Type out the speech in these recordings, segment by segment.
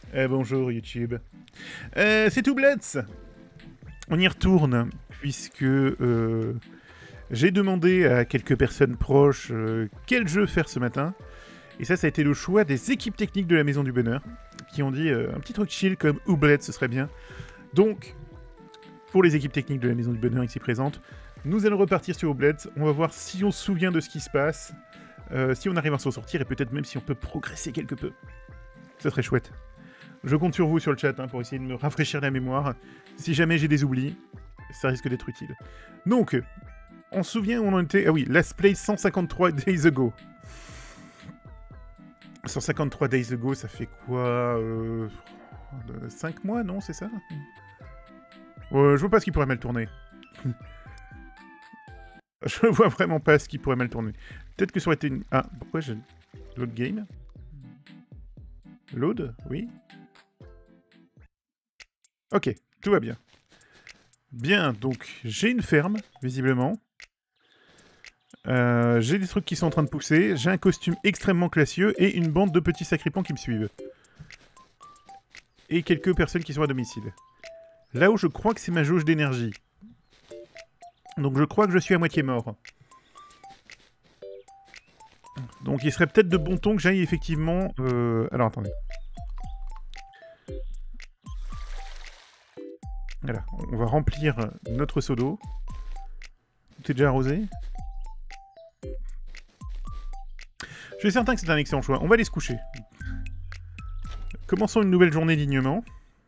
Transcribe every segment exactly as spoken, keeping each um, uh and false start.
Euh, bonjour YouTube. Euh, c'est tout Blitz. On y retourne, puisque euh, j'ai demandé à quelques personnes proches euh, quel jeu faire ce matin. Et ça, ça a été le choix des équipes techniques de la Maison du Bonheur, qui ont dit euh, un petit truc chill comme Oublet, ce serait bien. Donc, pour les équipes techniques de la Maison du Bonheur ici présentes, nous allons repartir sur Oublet. On va voir si on se souvient de ce qui se passe, euh, si on arrive à s'en sortir, et peut-être même si on peut progresser quelque peu. Ça serait chouette. Je compte sur vous sur le chat hein, pour essayer de me rafraîchir la mémoire. Si jamais j'ai des oublis, ça risque d'être utile. Donc, on se souvient où on en était... Ah oui, Let's Play cent cinquante-trois Days Ago. cent cinquante-trois Days Ago, ça fait quoi euh... cinq mois, non, c'est ça euh, Je vois pas ce qui pourrait mal tourner. Je vois vraiment pas ce qui pourrait mal tourner. Peut-être que ça aurait été une... Ah, pourquoi j'ai... Load game Load Oui. Ok, tout va bien. Bien, donc j'ai une ferme, visiblement. Euh, j'ai des trucs qui sont en train de pousser. J'ai un costume extrêmement classieux et une bande de petits sacripants qui me suivent. Et quelques personnes qui sont à domicile. Là où je crois que c'est ma jauge d'énergie. Donc je crois que je suis à moitié mort. Donc il serait peut-être de bon ton que j'aille effectivement... Euh... Alors attendez. Voilà, on va remplir notre seau d'eau. Tout est déjà arrosé. Je suis certain que c'est un excellent choix. On va aller se coucher. Commençons une nouvelle journée dignement.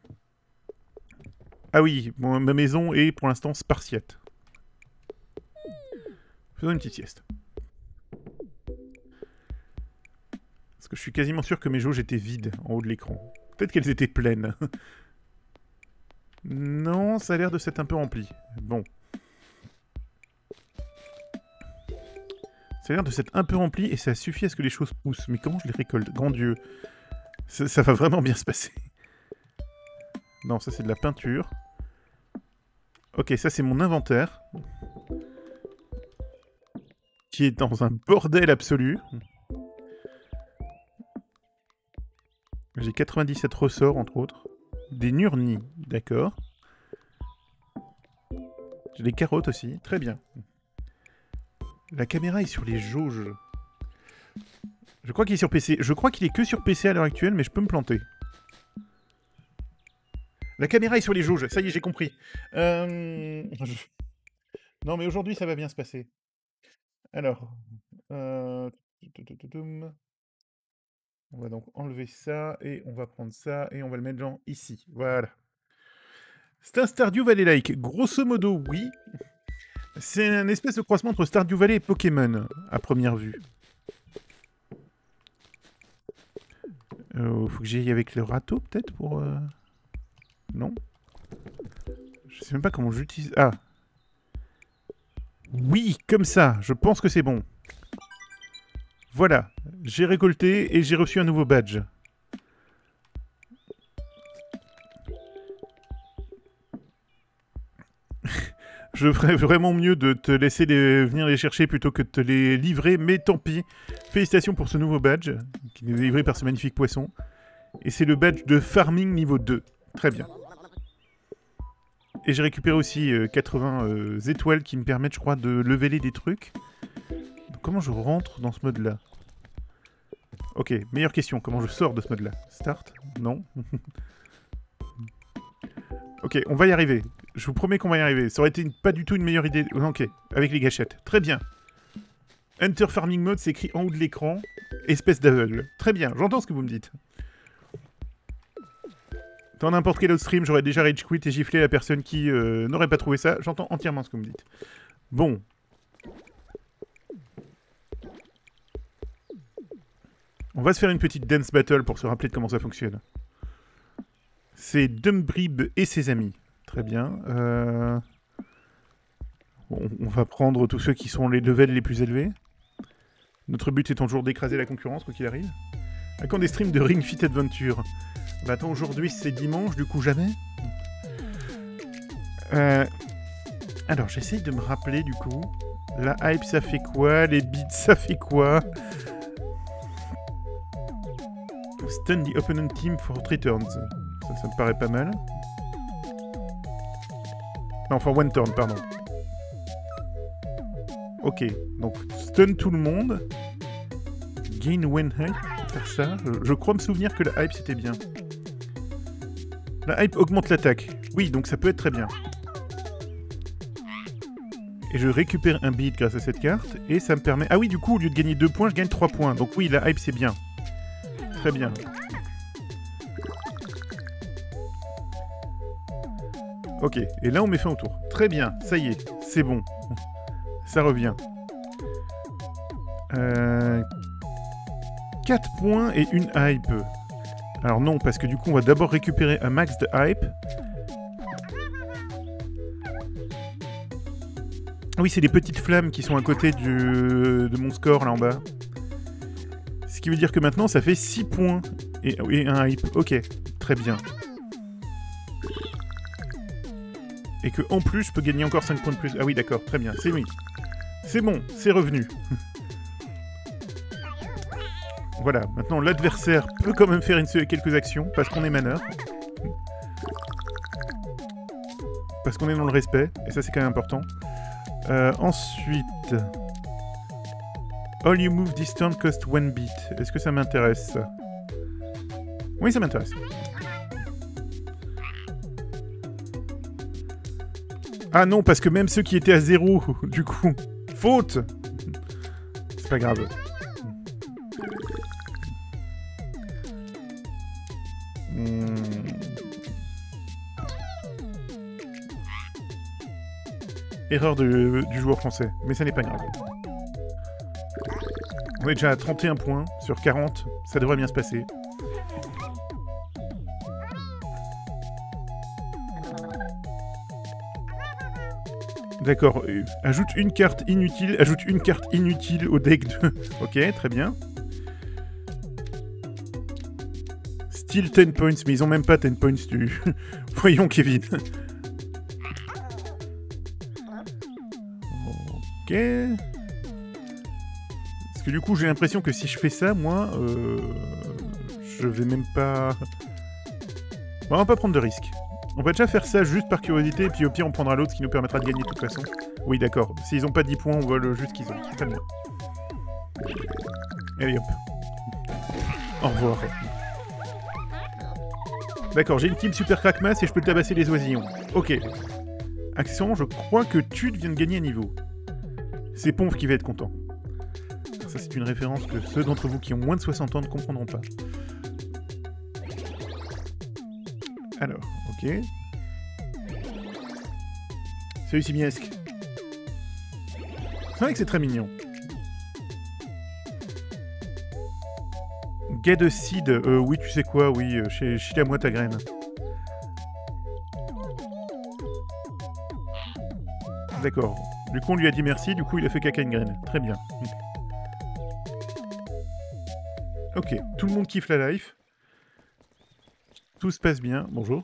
Ah oui, bon, ma maison est pour l'instant spartiate. Faisons une petite sieste. Parce que je suis quasiment sûr que mes jauges étaient vides en haut de l'écran. Peut-être qu'elles étaient pleines. Non, ça a l'air de s'être un peu rempli. Bon. Ça a l'air de s'être un peu rempli et ça suffit à ce que les choses poussent. Mais comment je les récolte? Grand Dieu. Ça, ça va vraiment bien se passer. Non, ça c'est de la peinture. Ok, ça c'est mon inventaire. Qui est dans un bordel absolu. J'ai quatre-vingt-dix-sept ressorts, entre autres. Des nurnis, d'accord. J'ai des carottes aussi, très bien. La caméra est sur les jauges. Je crois qu'il est sur P C. Je crois qu'il est que sur P C à l'heure actuelle, mais je peux me planter. La caméra est sur les jauges, ça y est, j'ai compris. Euh... Non, mais aujourd'hui, ça va bien se passer. Alors... Euh... On va donc enlever ça, et on va prendre ça, et on va le mettre genre ici. Voilà. C'est un Stardew Valley-like. Grosso modo, oui. C'est un espèce de croisement entre Stardew Valley et Pokémon, à première vue. Euh, faut que j'y aille avec le râteau, peut-être, pour... Euh... Non. Je sais même pas comment j'utilise... Ah. Oui, comme ça. Je pense que c'est bon. Voilà. J'ai récolté et j'ai reçu un nouveau badge. Je ferais vraiment mieux de te laisser les... venir les chercher plutôt que de te les livrer, mais tant pis. Félicitations pour ce nouveau badge, qui est livré par ce magnifique poisson. Et c'est le badge de farming niveau deux. Très bien. Et j'ai récupéré aussi euh, quatre-vingts euh, étoiles qui me permettent, je crois, de leveler des trucs. Donc, comment je rentre dans ce mode-là? Ok, meilleure question. Comment je sors de ce mode-là? Start? Non. Ok, on va y arriver. Je vous promets qu'on va y arriver. Ça aurait été une, pas du tout une meilleure idée. Ok, avec les gâchettes. Très bien. Hunter Farming Mode, c'est écrit en haut de l'écran. Espèce d'aveugle. Très bien, j'entends ce que vous me dites. Dans n'importe quel autre stream, j'aurais déjà rage quit et giflé la personne qui euh, n'aurait pas trouvé ça. J'entends entièrement ce que vous me dites. Bon. On va se faire une petite dance battle pour se rappeler de comment ça fonctionne. C'est Dumbrib et ses amis. Très bien. Euh... Bon, on va prendre tous ceux qui sont les levels les plus élevés. Notre but étant toujours d'écraser la concurrence, quoi qu'il arrive. À quand des streams de Ring Fit Adventure? Bah attends, aujourd'hui c'est dimanche, du coup jamais. Euh... Alors, j'essaye de me rappeler, du coup. La hype, ça fait quoi? Les beats, ça fait quoi? Stun the opponent team for three turns. Ça, ça me paraît pas mal. Non, enfin one turn, pardon. Ok, donc stun tout le monde. Gain when hype, faire ça. Je, je crois me souvenir que la hype c'était bien. La hype augmente l'attaque. Oui, donc ça peut être très bien. Et je récupère un beat grâce à cette carte. Et ça me permet... Ah oui, du coup, au lieu de gagner deux points, je gagne trois points. Donc oui, la hype c'est bien. Très bien. Ok, et là on met fin au tour. Très bien, ça y est, c'est bon. Ça revient. Euh... quatre points et une hype. Alors non, parce que du coup on va d'abord récupérer un max de hype. Oui, c'est les petites flammes qui sont à côté du... de mon score là en bas. Ce qui veut dire que maintenant ça fait six points et, et un hype. Ok, très bien. Et que en plus je peux gagner encore cinq points de plus. Ah oui d'accord, très bien, c'est oui. C'est bon, c'est revenu. Voilà, maintenant l'adversaire peut quand même faire une, quelques actions, parce qu'on est maneur. Parce qu'on est dans le respect, et ça c'est quand même important. Euh, ensuite... All you move this turn cost one beat. Est-ce que ça m'intéresse? Oui, ça m'intéresse. Ah non, parce que même ceux qui étaient à zéro, du coup... Faute! C'est pas grave. Hmm. Erreur de, du joueur français, mais ça n'est pas grave. On est déjà à trente et un points sur quarante, ça devrait bien se passer. D'accord, euh, ajoute une carte inutile, ajoute une carte inutile au deck de... Ok, très bien. Still ten points, mais ils ont même pas ten points du... Voyons Kevin. Ok... Parce que du coup j'ai l'impression que si je fais ça, moi, euh, je vais même pas... Bon, on va pas prendre de risques. On va déjà faire ça juste par curiosité, et puis au pire on prendra l'autre, ce qui nous permettra de gagner de toute façon. Oui d'accord, s'ils ont pas dix points, on vole juste qu'ils ont. C'est très bien. Allez hop. Au revoir. D'accord, j'ai une team super crackmass et je peux tabasser les oisillons. Ok. Accessoirement, je crois que Tude vient de gagner un niveau. C'est Ponf qui va être content. Ça c'est une référence que ceux d'entre vous qui ont moins de soixante ans ne comprendront pas. Alors, ok. Salut Simiesque. C'est vrai que c'est très mignon. Get a seed, euh, oui tu sais quoi, oui, euh, chie à moi ta graine. D'accord. Du coup on lui a dit merci, du coup il a fait caca une graine. Très bien. Ok, tout le monde kiffe la life. Tout se passe bien. Bonjour.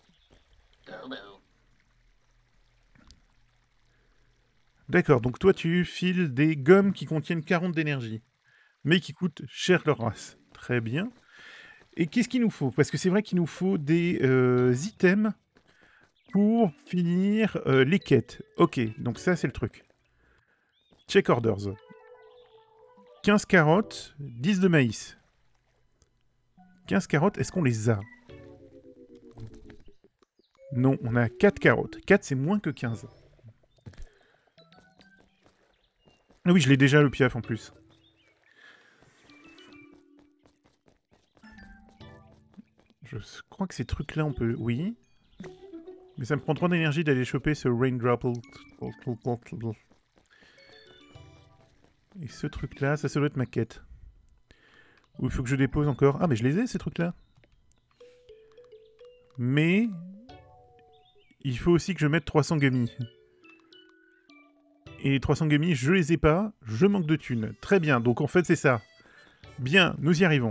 D'accord, donc toi tu files des gommes qui contiennent quarante d'énergie, mais qui coûtent cher leur race. Très bien. Et qu'est-ce qu'il nous faut? Parce que c'est vrai qu'il nous faut des euh, items pour finir euh, les quêtes. Ok, donc ça c'est le truc. Check orders. quinze carottes, dix de maïs. quinze carottes, est-ce qu'on les a? Non, on a quatre carottes. quatre, c'est moins que quinze. Ah oui, je l'ai déjà, le piaf, en plus. Je crois que ces trucs-là, on peut... Oui. Mais ça me prend trop d'énergie d'aller choper ce raindrop. Et ce truc-là, ça, ça doit être ma quête. Ou il faut que je dépose encore... Ah, mais je les ai, ces trucs-là. Mais... il faut aussi que je mette trois cents gummies. Et les trois cents gummies, je les ai pas, je manque de thunes. Très bien, donc en fait c'est ça. Bien, nous y arrivons.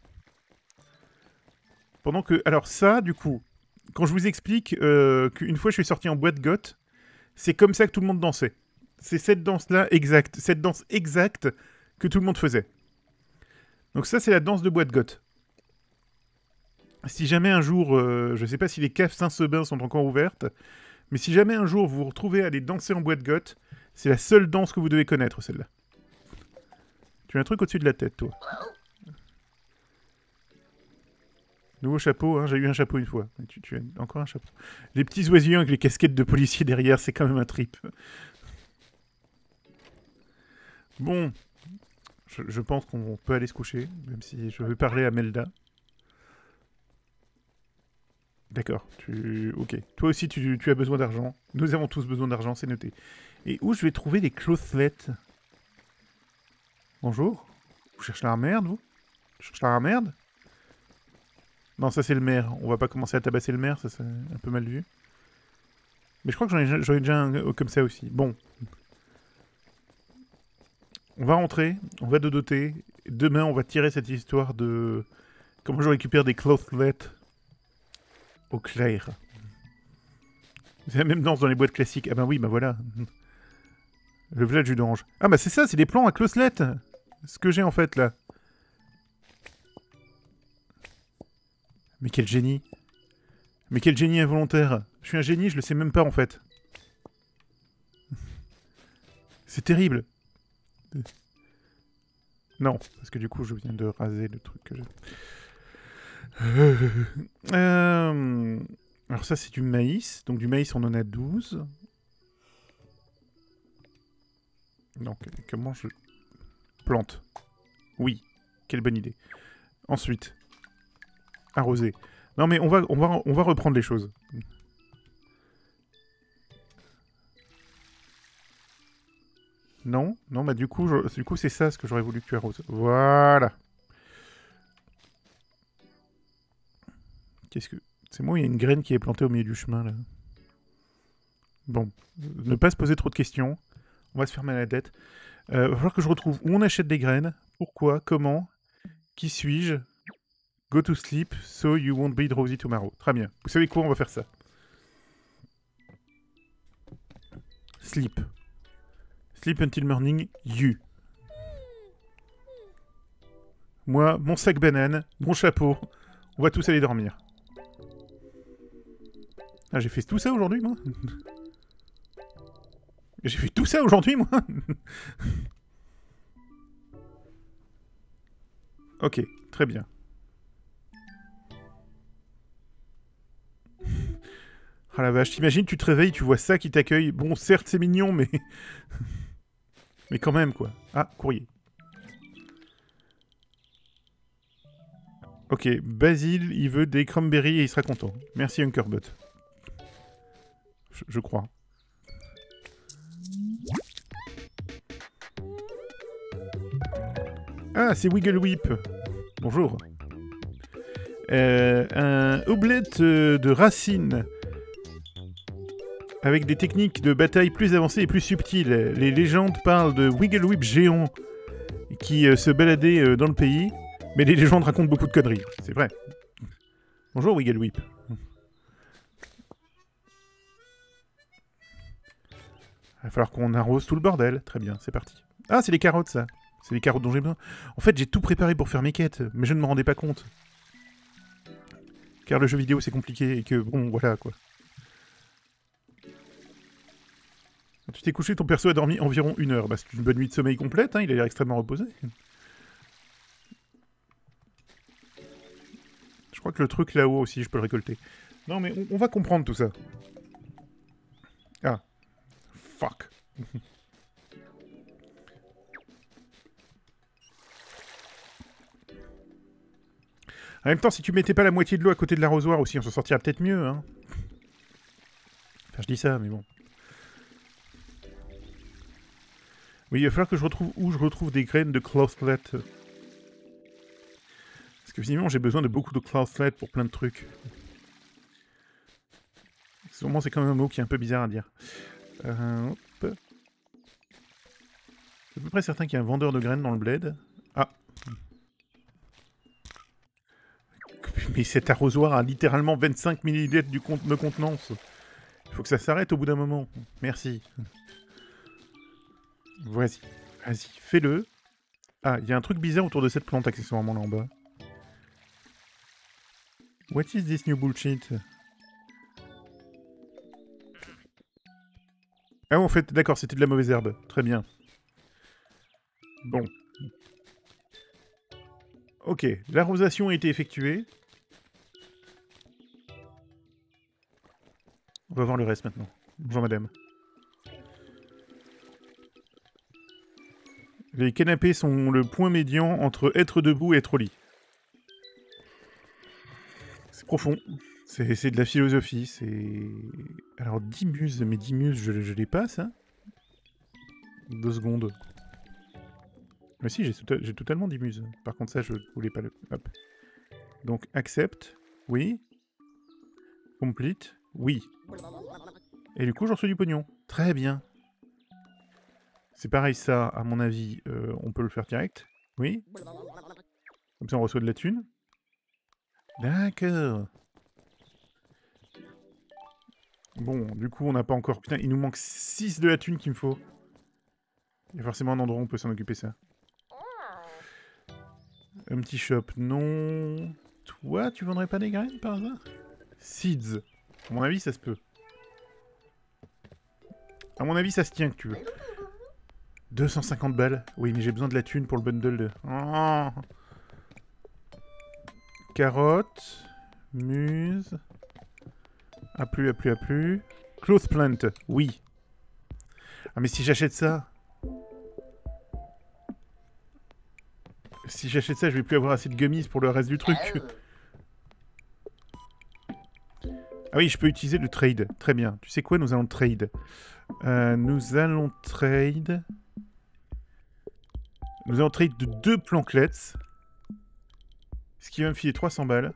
Pendant que... Alors ça, du coup, quand je vous explique euh, qu'une fois je suis sorti en boîte goth, c'est comme ça que tout le monde dansait. C'est cette danse-là exacte, cette danse exacte que tout le monde faisait. Donc ça c'est la danse de boîte goth. si jamais un jour, euh, je sais pas si les caves Saint-Sebin sont encore ouvertes, mais si jamais un jour vous vous retrouvez à aller danser en boîte goth, c'est la seule danse que vous devez connaître, celle-là. Tu as un truc au-dessus de la tête, toi. Nouveau chapeau, hein, j'ai eu un chapeau une fois. Tu, tu as encore un chapeau. Les petits oisillons avec les casquettes de policiers derrière, c'est quand même un trip. Bon, je, je pense qu'on peut aller se coucher, même si je veux parler à Melda. D'accord, tu... Ok. Toi aussi, tu, tu as besoin d'argent. Nous avons tous besoin d'argent, c'est noté. Et où je vais trouver des clothelettes? Bonjour. Vous cherchez la merde, vous? Tu cherches la merde? Non, ça c'est le maire. On va pas commencer à tabasser le maire, ça c'est un peu mal vu. Mais je crois que j'en ai, j'en ai déjà un comme ça aussi. Bon. On va rentrer, on va dodoter. Demain, on va tirer cette histoire de... Comment je récupère des clothelettes au clair. C'est la même danse dans les boîtes classiques. Ah ben oui, bah voilà. Le village du d'orange. Ah bah c'est ça, c'est des plans à closelettes. Ce que j'ai en fait là. Mais quel génie. Mais quel génie involontaire. Je suis un génie, je le sais même pas en fait. C'est terrible. Non, parce que du coup je viens de raser le truc que j'ai. Euh... Alors ça c'est du maïs. Donc du maïs on en a douze. Donc comment je... Plante. Oui, quelle bonne idée. Ensuite, arroser. Non mais on va, on va, on va reprendre les choses. Non, non, bah du coup, je, du coup c'est ça ce que j'aurais voulu que tu arroses. Voilà. Qu'est-ce que... C'est moi, il y a une graine qui est plantée au milieu du chemin, là. Bon, ne pas se poser trop de questions. On va se fermer la tête. Euh, va falloir que je retrouve où on achète des graines, pourquoi, comment, qui suis-je. Go to sleep, so you won't be drowsy tomorrow. Très bien. Vous savez quoi, on va faire ça. Sleep. Sleep until morning, you. Moi, mon sac banane, mon chapeau. On va tous aller dormir. Ah, j'ai fait tout ça aujourd'hui, moi. J'ai fait tout ça aujourd'hui, moi. Ok, très bien. Ah la vache, t'imagines, tu te réveilles, tu vois ça qui t'accueille. Bon, certes, c'est mignon, mais... mais quand même, quoi. Ah, courrier. Ok, Basile, il veut des cranberries et il sera content. Merci, Hunkerbot. Je, je crois. Ah, c'est Wiggle Whip. Bonjour. Euh, un oblette de racines avec des techniques de bataille plus avancées et plus subtiles. Les légendes parlent de Wiggle Whip géant qui euh, se baladait euh, dans le pays, mais les légendes racontent beaucoup de conneries. C'est vrai. Bonjour Wiggle Whip. Il va falloir qu'on arrose tout le bordel. Très bien, c'est parti. Ah, c'est les carottes, ça. C'est les carottes dont j'ai besoin. En fait, j'ai tout préparé pour faire mes quêtes, mais je ne me rendais pas compte. Car le jeu vidéo, c'est compliqué et que, bon, voilà, quoi. Quand tu t'es couché, ton perso a dormi environ une heure. Bah, c'est une bonne nuit de sommeil complète, hein, il a l'air extrêmement reposé. Je crois que le truc là-haut aussi, je peux le récolter. Non, mais on, on va comprendre tout ça. Ah. Fuck. En même temps, si tu mettais pas la moitié de l'eau à côté de l'arrosoir aussi, on s'en sortirait peut-être mieux, hein. Enfin, je dis ça, mais bon. Oui, il va falloir que je retrouve où je retrouve des graines de clothlet. Parce que visiblement, j'ai besoin de beaucoup de clothlet pour plein de trucs. Sûrement, c'est quand même un mot qui est un peu bizarre à dire. Euh, hop. Je suis à peu près certain qu'il y a un vendeur de graines dans le bled. Ah. Mais cet arrosoir a littéralement vingt-cinq millilitres du con de contenance. Il faut que ça s'arrête au bout d'un moment. Merci. Vas-y. Vas-y, fais-le. Ah, il y a un truc bizarre autour de cette plante accessoirement là en bas. What is this new bullshit? Ah, en fait, d'accord, c'était de la mauvaise herbe. Très bien. Bon. Ok, l'arrosation a été effectuée. On va voir le reste maintenant. Bonjour madame. Les canapés sont le point médian entre être debout et être au lit. C'est profond. C'est de la philosophie. C'est... Alors, dix muses, mais dix muses, je, je les passe, hein. Deux secondes. Mais si, j'ai to totalement dix muses. Par contre, ça, je voulais pas le... Hop. Donc, accept. Oui. Complete. Oui. Et du coup, j'en reçois du pognon. Très bien. C'est pareil, ça, à mon avis, euh, on peut le faire direct. Oui. Comme ça, on reçoit de la thune. D'accord. Bon, du coup, on n'a pas encore... Putain, il nous manque six de la thune qu'il me faut. Il y a forcément un endroit où on peut s'en occuper, ça. Un petit shop, non. Toi, tu vendrais pas des graines, par hasard? Seeds. À mon avis, ça se peut. À mon avis, ça se tient, que tu veux. deux cent cinquante balles. Oui, mais j'ai besoin de la thune pour le bundle de... Oh. Carottes. Muse. A plus, a plus, a plus. Cloth plant. Oui. Ah, mais si j'achète ça... Si j'achète ça, je vais plus avoir assez de gummies pour le reste du truc. Ah oui, je peux utiliser le trade. Très bien. Tu sais quoi, nous allons trade. Euh, nous allons trade... Nous allons trade de deux planklets. Ce qui va me filer trois cents balles.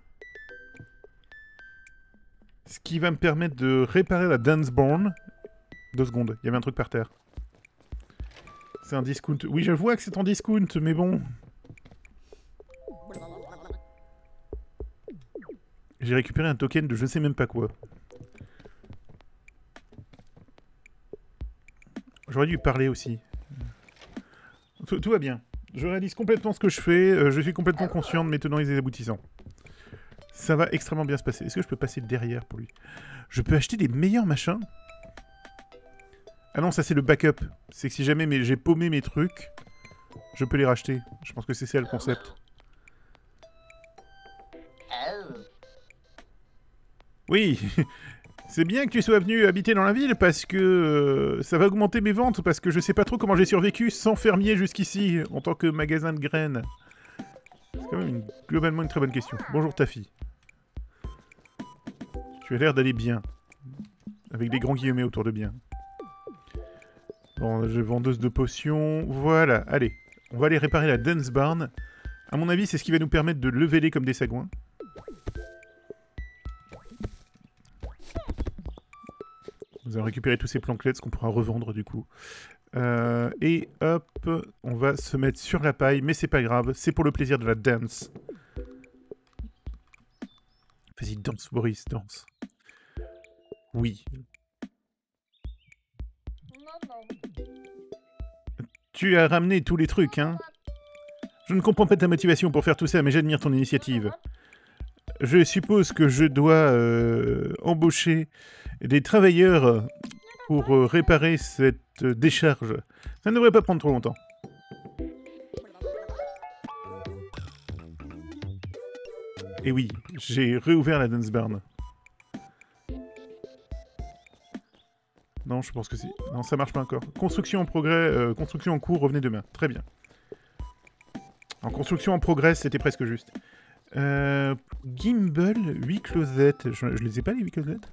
Ce qui va me permettre de réparer la Dunsborn. Deux secondes, il y avait un truc par terre. C'est un discount. Oui, je vois que c'est en discount, mais bon... J'ai récupéré un token de je sais même pas quoi. J'aurais dû parler aussi. Tout, tout va bien. Je réalise complètement ce que je fais. Euh, je suis complètement conscient de mes tenants et des aboutissants. Ça va extrêmement bien se passer. Est-ce que je peux passer derrière pour lui? Je peux acheter des meilleurs machins? Ah non, ça c'est le backup. C'est que si jamais j'ai paumé mes trucs, je peux les racheter. Je pense que c'est ça le concept. Oui, c'est bien que tu sois venu habiter dans la ville parce que euh, ça va augmenter mes ventes parce que je sais pas trop comment j'ai survécu sans fermier jusqu'ici en tant que magasin de graines. C'est quand même une, globalement une très bonne question. Bonjour ta fille. Tu as l'air d'aller bien. Avec des grands guillemets autour de bien. Bon, j'ai vendeuse de potions. Voilà, allez. On va aller réparer la Dunsbarn. À mon avis, c'est ce qui va nous permettre de leveler comme des sagouins. Nous allons récupérer tous ces planklets qu'on pourra revendre du coup. Euh, et hop, on va se mettre sur la paille, mais c'est pas grave, c'est pour le plaisir de la dance. Vas-y, danse, Boris, danse. Oui. Tu as ramené tous les trucs, hein? Je ne comprends pas ta motivation pour faire tout ça, mais j'admire ton initiative. Je suppose que je dois euh, embaucher des travailleurs pour euh, réparer cette euh, décharge. Ça ne devrait pas prendre trop longtemps. Et oui, j'ai réouvert la Dunsbarn. Non, je pense que si. Non, ça marche pas encore. Construction en progrès, euh, construction en cours, revenez demain. Très bien. En construction en progrès, c'était presque juste. Euh, Gimbal, huit closettes. Je, je les ai pas, les huit closettes?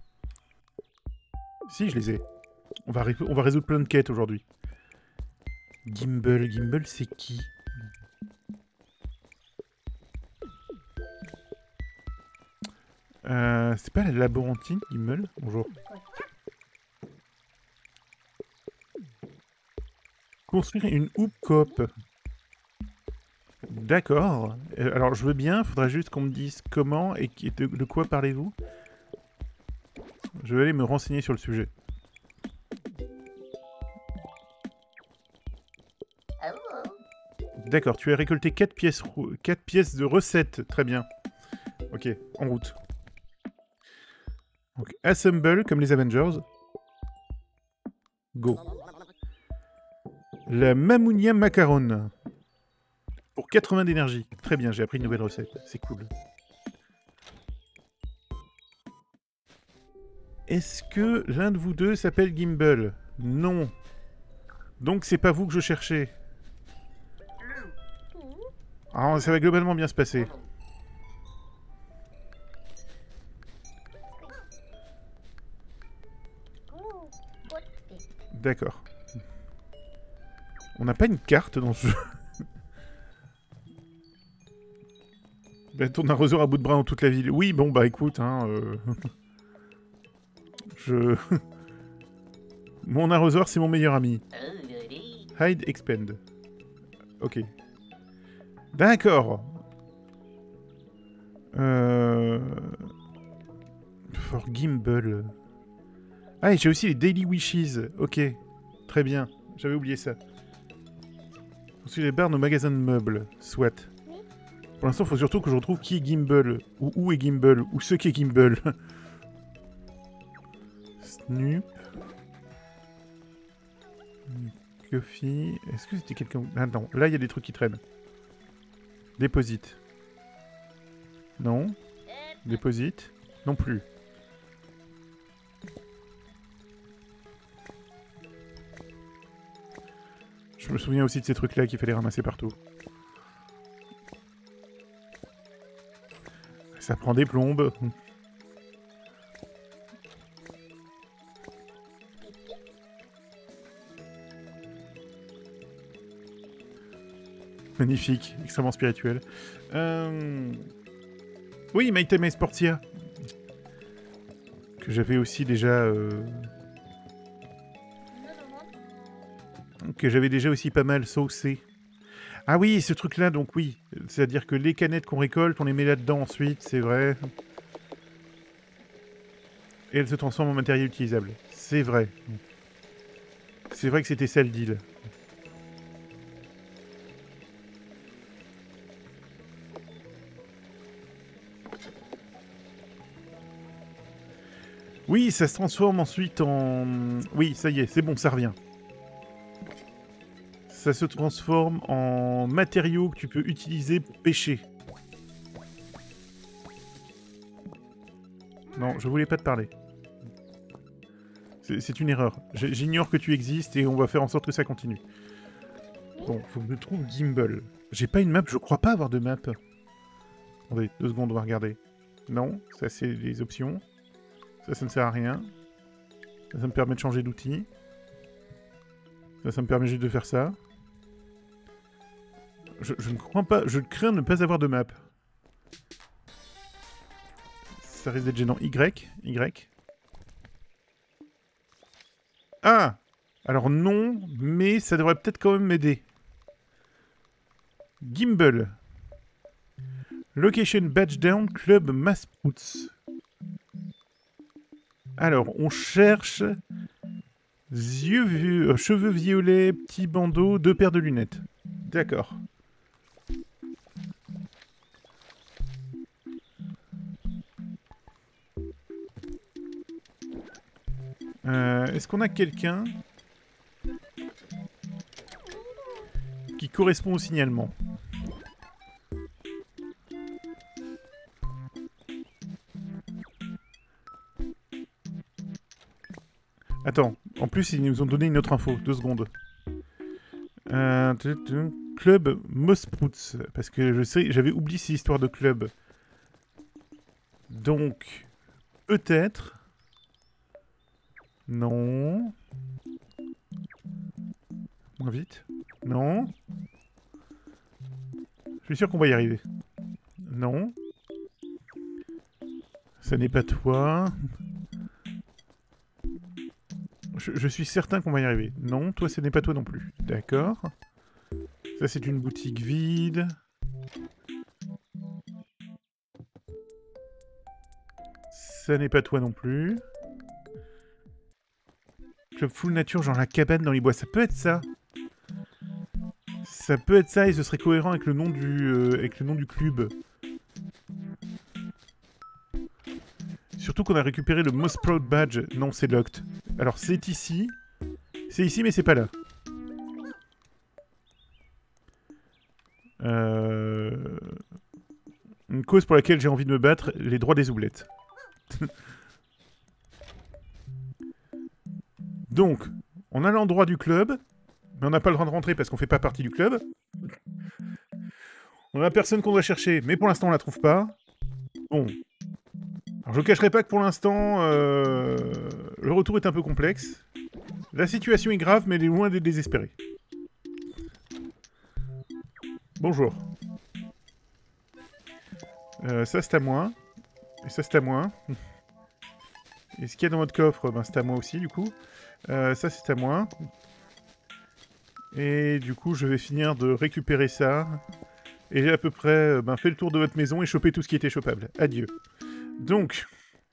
Si, je les ai. On va, on va résoudre plein de quêtes aujourd'hui. Gimbal, Gimbal, c'est qui? euh, C'est pas la laborantine, Gimbal? Bonjour. Construire une houppe coop. D'accord. Euh, alors, je veux bien, il faudrait juste qu'on me dise comment et de, de quoi parlez-vous. Je vais aller me renseigner sur le sujet. D'accord, tu as récolté quatre pièces, quatre pièces de recettes. Très bien. Ok, en route. Donc, assemble, comme les Avengers. Go. La Mamounia Macaron. Pour quatre-vingts d'énergie. Très bien, j'ai appris une nouvelle recette. C'est cool. Est-ce que l'un de vous deux s'appelle Gimbal? Non. Donc c'est pas vous que je cherchais. Ah, ça va globalement bien se passer. D'accord. On n'a pas une carte dans ce jeu. Bah, ton arroseur à bout de bras dans toute la ville. Oui, bon, bah écoute, hein... Euh... je... Mon arroseur, c'est mon meilleur ami. Hide, expand. Ok. D'accord. Euh... For Gimbal. Ah, et j'ai aussi les Daily Wishes. Ok. Très bien. J'avais oublié ça. Ensuite, les barres au magasin de meubles. Soit. Pour l'instant, il faut surtout que je retrouve qui est Gimbal. Ou où est Gimbal. Ou ce qu'est Gimbal. Snoop. Coffee. Est-ce que c'était quelqu'un... Ah non, là, il y a des trucs qui traînent. Déposite. Non. Déposite. Non plus. Je me souviens aussi de ces trucs-là qu'il fallait ramasser partout. Ça prend des plombes. Magnifique, extrêmement spirituel. Euh... Oui, My Time Sportia. Que j'avais aussi déjà... Euh... Que j'avais déjà aussi pas mal saucé. Ah oui, ce truc-là, donc oui. C'est-à-dire que les canettes qu'on récolte, on les met là-dedans ensuite, c'est vrai. Et elles se transforment en matériel utilisable. C'est vrai. C'est vrai que c'était ça le deal. Oui, ça se transforme ensuite en... Oui, ça y est, c'est bon, ça revient. Ça se transforme en matériaux que tu peux utiliser pour pêcher. Non, je voulais pas te parler. C'est une erreur. J'ignore que tu existes et on va faire en sorte que ça continue. Bon, faut que je trouve Gimbal. J'ai pas une map, je crois pas avoir de map. Attendez, deux secondes, on va regarder. Non, ça c'est les options. Ça, ça ne sert à rien. Ça, ça me permet de changer d'outil. Ça, ça me permet juste de faire ça. Je, je ne crois pas... Je crains de ne pas avoir de map. Ça risque d'être gênant. Y. Y. Ah! Alors non, mais ça devrait peut-être quand même m'aider. Gimbal. Location Badge Down Club Massprouts. Alors, on cherche... Yeux vieux, euh, cheveux violets, petit bandeau, deux paires de lunettes. D'accord. Euh, Est-ce qu'on a quelqu'un qui correspond au signalement? Attends, en plus ils nous ont donné une autre info, deux secondes. Euh, club Massprouts, parce que je sais, j'avais oublié cette histoire de club. Donc, peut-être... Non. Moins vite. Non. Je suis sûr qu'on va y arriver. Non. Ça n'est pas toi. Je, je suis certain qu'on va y arriver. Non, toi, ce n'est pas toi non plus. D'accord. Ça, c'est une boutique vide. Ça n'est pas toi non plus. Club full nature, genre la cabane dans les bois. Ça peut être ça. Ça peut être ça et ce serait cohérent avec le nom du, euh, avec le nom du club. Surtout qu'on a récupéré le Most Proud Badge. Non, c'est locked. Alors, c'est ici. C'est ici, mais c'est pas là. Euh... Une cause pour laquelle j'ai envie de me battre, les droits des oublettes. Donc, on a l'endroit du club, mais on n'a pas le droit de rentrer parce qu'on fait pas partie du club. On a la personne qu'on doit chercher, mais pour l'instant on la trouve pas. Bon. Alors je ne cacherai pas que pour l'instant, euh, le retour est un peu complexe. La situation est grave, mais elle est loin d'être désespérée. Bonjour. Euh, ça c'est à moi. Et ça c'est à moi. Et ce qu'il y a dans votre coffre, ben, c'est à moi aussi du coup. Euh, ça c'est à moi. Et du coup je vais finir de récupérer ça. Et j'ai à peu près ben, fait le tour de votre maison et chopé tout ce qui était chopable. Adieu. Donc,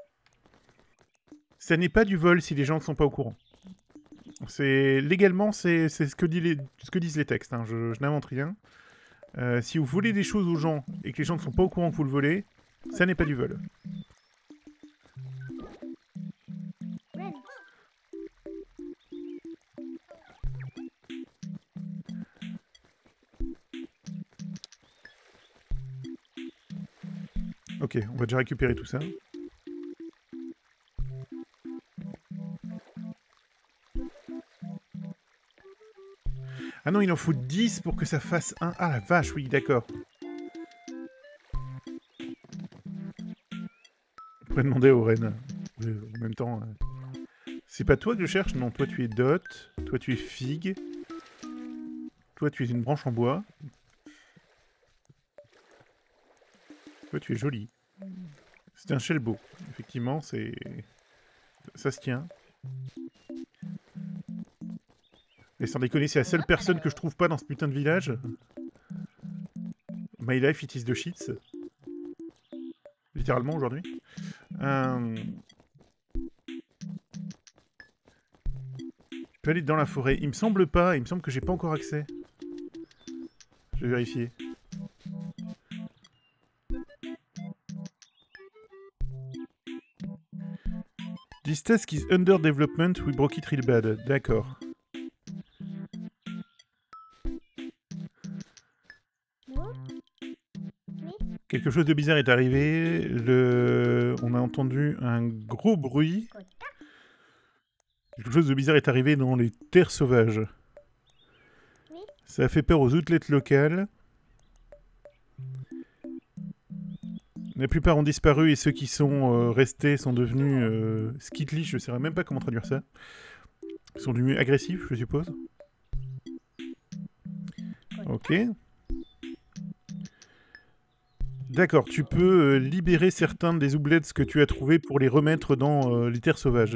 ça n'est pas du vol si les gens ne sont pas au courant. C'est légalement, c'est ce, que dit les, ce que disent les textes. Hein. Je, je n'invente rien. Euh, si vous volez des choses aux gens et que les gens ne sont pas au courant que vous le volez, ça n'est pas du vol. Ok, on va déjà récupérer tout ça. Ah non, il en faut dix pour que ça fasse un. Ah la vache, oui, d'accord. On pourrait demander aux reines. Euh, en même temps... Euh... C'est pas toi que je cherche? Non, toi tu es Dot. Toi tu es Fig. Toi tu es une branche en bois. Toi tu es joli. C'est un shellbow. Effectivement, c'est... Ça se tient. Et sans déconner, c'est la seule personne que je trouve pas dans ce putain de village. My life, it is the shits. Littéralement, aujourd'hui. Euh... Je peux aller dans la forêt. Il me semble pas. Il me semble que j'ai pas encore accès. Je vais vérifier. This task is under development. We broke it real bad. D'accord. Quelque chose de bizarre est arrivé. Le... On a entendu un gros bruit. Quelque chose de bizarre est arrivé dans les terres sauvages. Ça a fait peur aux outlettes locales. La plupart ont disparu et ceux qui sont euh, restés sont devenus euh, skitlish, je ne saurais même pas comment traduire ça. Ils sont devenus agressifs, je suppose. Ok. D'accord, tu peux euh, libérer certains des oublets que tu as trouvés pour les remettre dans euh, les terres sauvages.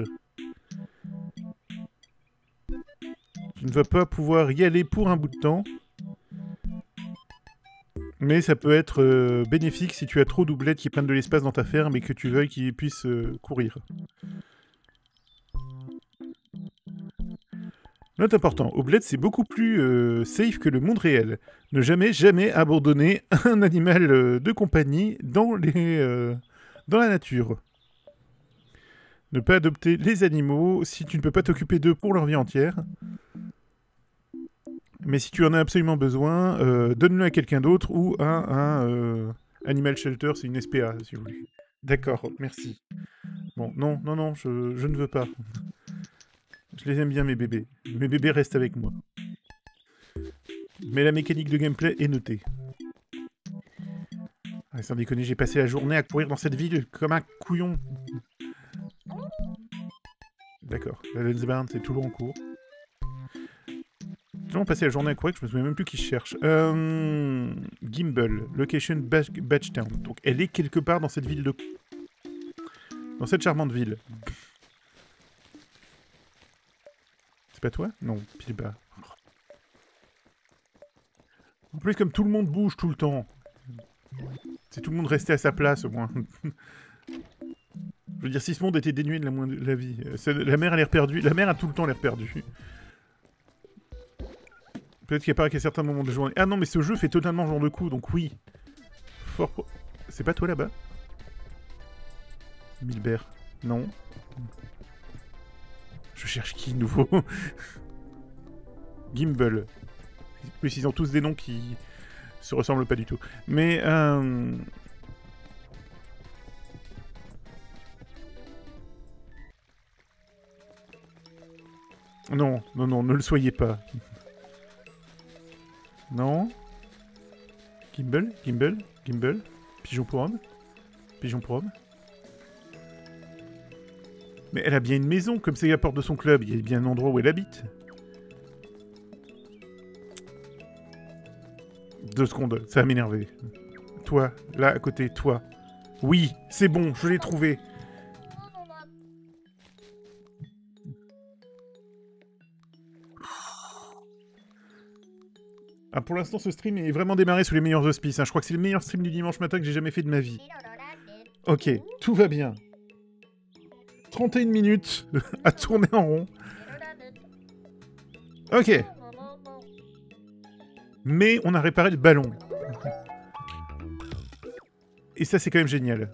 Tu ne vas pas pouvoir y aller pour un bout de temps. Mais ça peut être euh, bénéfique si tu as trop d'oublettes qui prennent de l'espace dans ta ferme et que tu veuilles qu'ils puissent euh, courir. Note important, Oblette c'est beaucoup plus euh, safe que le monde réel. Ne jamais, jamais abandonner un animal euh, de compagnie dans, les, euh, dans la nature. Ne pas adopter les animaux si tu ne peux pas t'occuper d'eux pour leur vie entière. Mais si tu en as absolument besoin, euh, donne-le à quelqu'un d'autre ou à un euh, animal shelter, c'est une S P A, si vous voulez. D'accord, merci. Bon, non, non, non, je, je ne veux pas. Je les aime bien, mes bébés. Mes bébés restent avec moi. Mais la mécanique de gameplay est notée. Ah, sans déconner, j'ai passé la journée à courir dans cette ville comme un couillon. D'accord, la Lensbarn, c'est toujours en cours. J'ai vraiment passé la journée à courir que je me souviens même plus qui je cherche. Euh... Gimbal, location Batchtown. Donc elle est quelque part dans cette ville de... Dans cette charmante ville. C'est pas toi? Non, pile bas. En plus, comme tout le monde bouge tout le temps. C'est tout le monde resté à sa place, au moins. Je veux dire, si ce monde était dénué de la, de la vie. La mer a l'air perdue. La mer a tout le temps l'air perdue. Peut-être qu'il apparaît qu'à certains moments de la journée. Ah non, mais ce jeu fait totalement genre de coup, donc oui. Fort... C'est pas toi là-bas? Milbert. Non. Je cherche qui, nouveau? Gimbal. Plus ils ont tous des noms qui se ressemblent pas du tout. Mais... Euh... Non, non, non, ne le soyez pas. Non. Gimbal, Gimbal, Gimbal. Pigeon pour homme. Pigeon pour homme. Mais elle a bien une maison, comme c'est la porte de son club. Il y a bien un endroit où elle habite. Deux secondes, ça va m'énerver. Toi, là, à côté, toi. Oui, c'est bon, je l'ai trouvé. Ah, pour l'instant, ce stream est vraiment démarré sous les meilleurs auspices. Hein. Je crois que c'est le meilleur stream du dimanche matin que j'ai jamais fait de ma vie. Ok, tout va bien. trente et une minutes à tourner en rond. Ok. Mais on a réparé le ballon. Et ça, c'est quand même génial.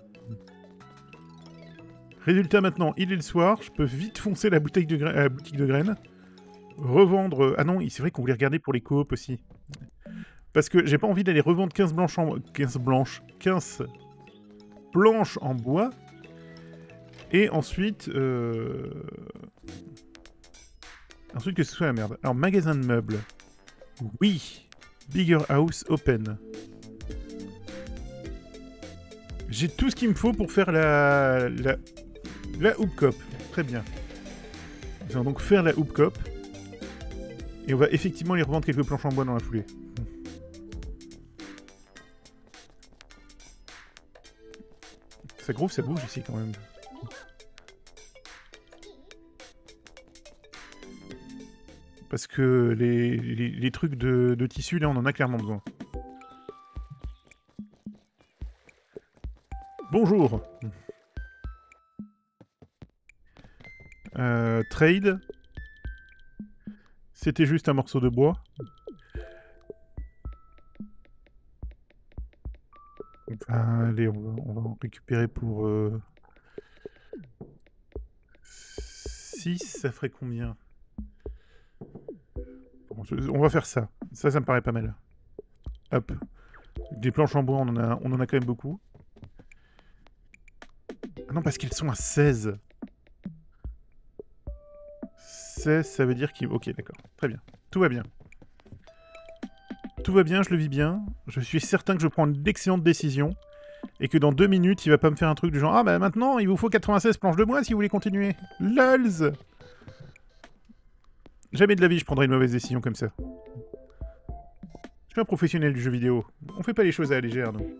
Résultat, maintenant, il est le soir. Je peux vite foncer la bouteille de gra... la boutique de graines. Revendre... Ah non, c'est vrai qu'on voulait regarder pour les coops aussi. Parce que j'ai pas envie d'aller revendre quinze blanches en... quinze blanches... quinze planches en bois. Et ensuite... Euh... Ensuite que ce soit la merde. Alors, magasin de meubles. Oui. Bigger house open. J'ai tout ce qu'il me faut pour faire la... La, la hoop cop. Très bien. Nous allons donc faire la hoop cop. Et on va effectivement aller revendre quelques planches en bois dans la foulée. Ça groove, ça bouge ici quand même. Parce que les, les, les trucs de, de tissu, là, on en a clairement besoin. Bonjour. Euh, trade. C'était juste un morceau de bois. Enfin, allez, on va, on va en récupérer pour... Euh... six, ça ferait combien? Bon, je, on va faire ça. Ça, ça me paraît pas mal. Hop. Des planches en bois, on en a, on en a quand même beaucoup. Ah non, parce qu'elles sont à seize. seize, ça veut dire qu'il... Ok, d'accord. Très bien. Tout va bien. Tout va bien, je le vis bien. Je suis certain que je prends d'excellentes décisions. Et que dans deux minutes, il va pas me faire un truc du genre « Ah bah maintenant, il vous faut quatre-vingt-seize planches de bois si vous voulez continuer. » LOLZ. Jamais de la vie je prendrai une mauvaise décision comme ça. Je suis un professionnel du jeu vidéo. On fait pas les choses à la légère, nous.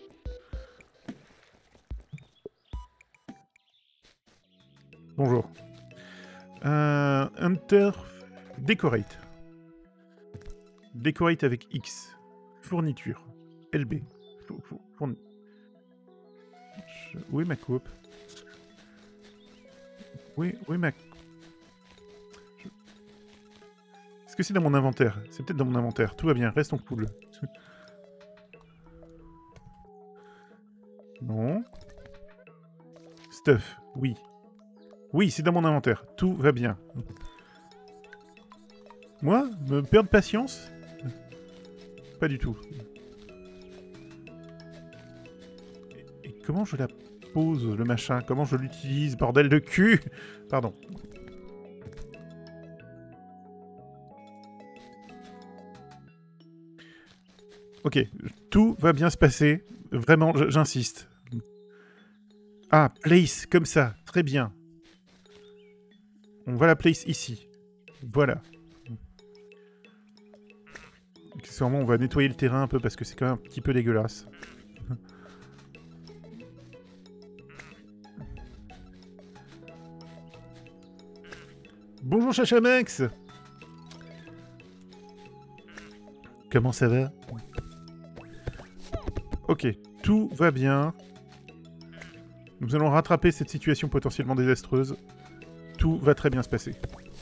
Bonjour. Euh, Hunter... Decorate. Decorate avec X. Fourniture. L B. Fourni... Je... Où est ma coop? Où est, où est ma... Je... Est-ce que c'est dans mon inventaire? C'est peut-être dans mon inventaire. Tout va bien, restons cool. Non. Stuff, oui. Oui, c'est dans mon inventaire. Tout va bien. Moi, me perdre patience? Pas du tout. Et, et comment je la pose, le machin? Comment je l'utilise, bordel de cul? Pardon. Ok, tout va bien se passer. Vraiment, j'insiste. Ah, place, comme ça. Très bien. On va la place ici. Voilà. Sûrement, on va nettoyer le terrain un peu parce que c'est quand même un petit peu dégueulasse. Bonjour Chachamex. Comment ça va? Ok, tout va bien. Nous allons rattraper cette situation potentiellement désastreuse. Tout va très bien se passer.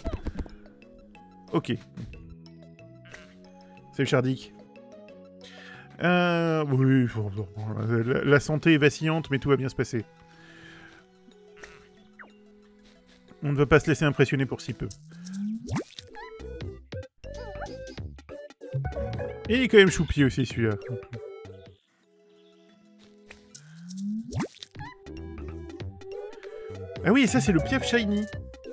Ok. Salut Chardic. Euh, oui, la, la santé est vacillante, mais tout va bien se passer. On ne va pas se laisser impressionner pour si peu. Et il est quand même choupi aussi, celui-là. Ah oui, et ça, c'est le Piaf Shiny.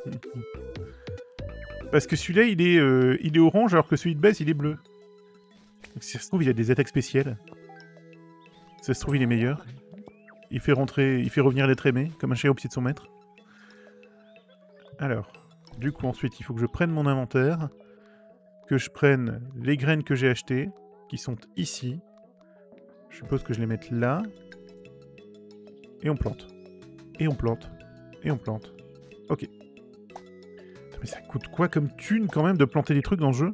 Parce que celui-là, il, est, euh, il est orange, alors que celui de base, il est bleu. Donc, si ça se trouve, il a des attaques spéciales. Si ça se trouve, il est meilleur. Il fait rentrer, il fait revenir l'être aimé, comme un chien au pied de son maître. Alors, du coup, ensuite, il faut que je prenne mon inventaire, que je prenne les graines que j'ai achetées, qui sont ici. Je suppose que je les mette là. Et on plante. Et on plante. Et on plante. Ok. Mais ça coûte quoi comme thune, quand même, de planter des trucs dans le jeu?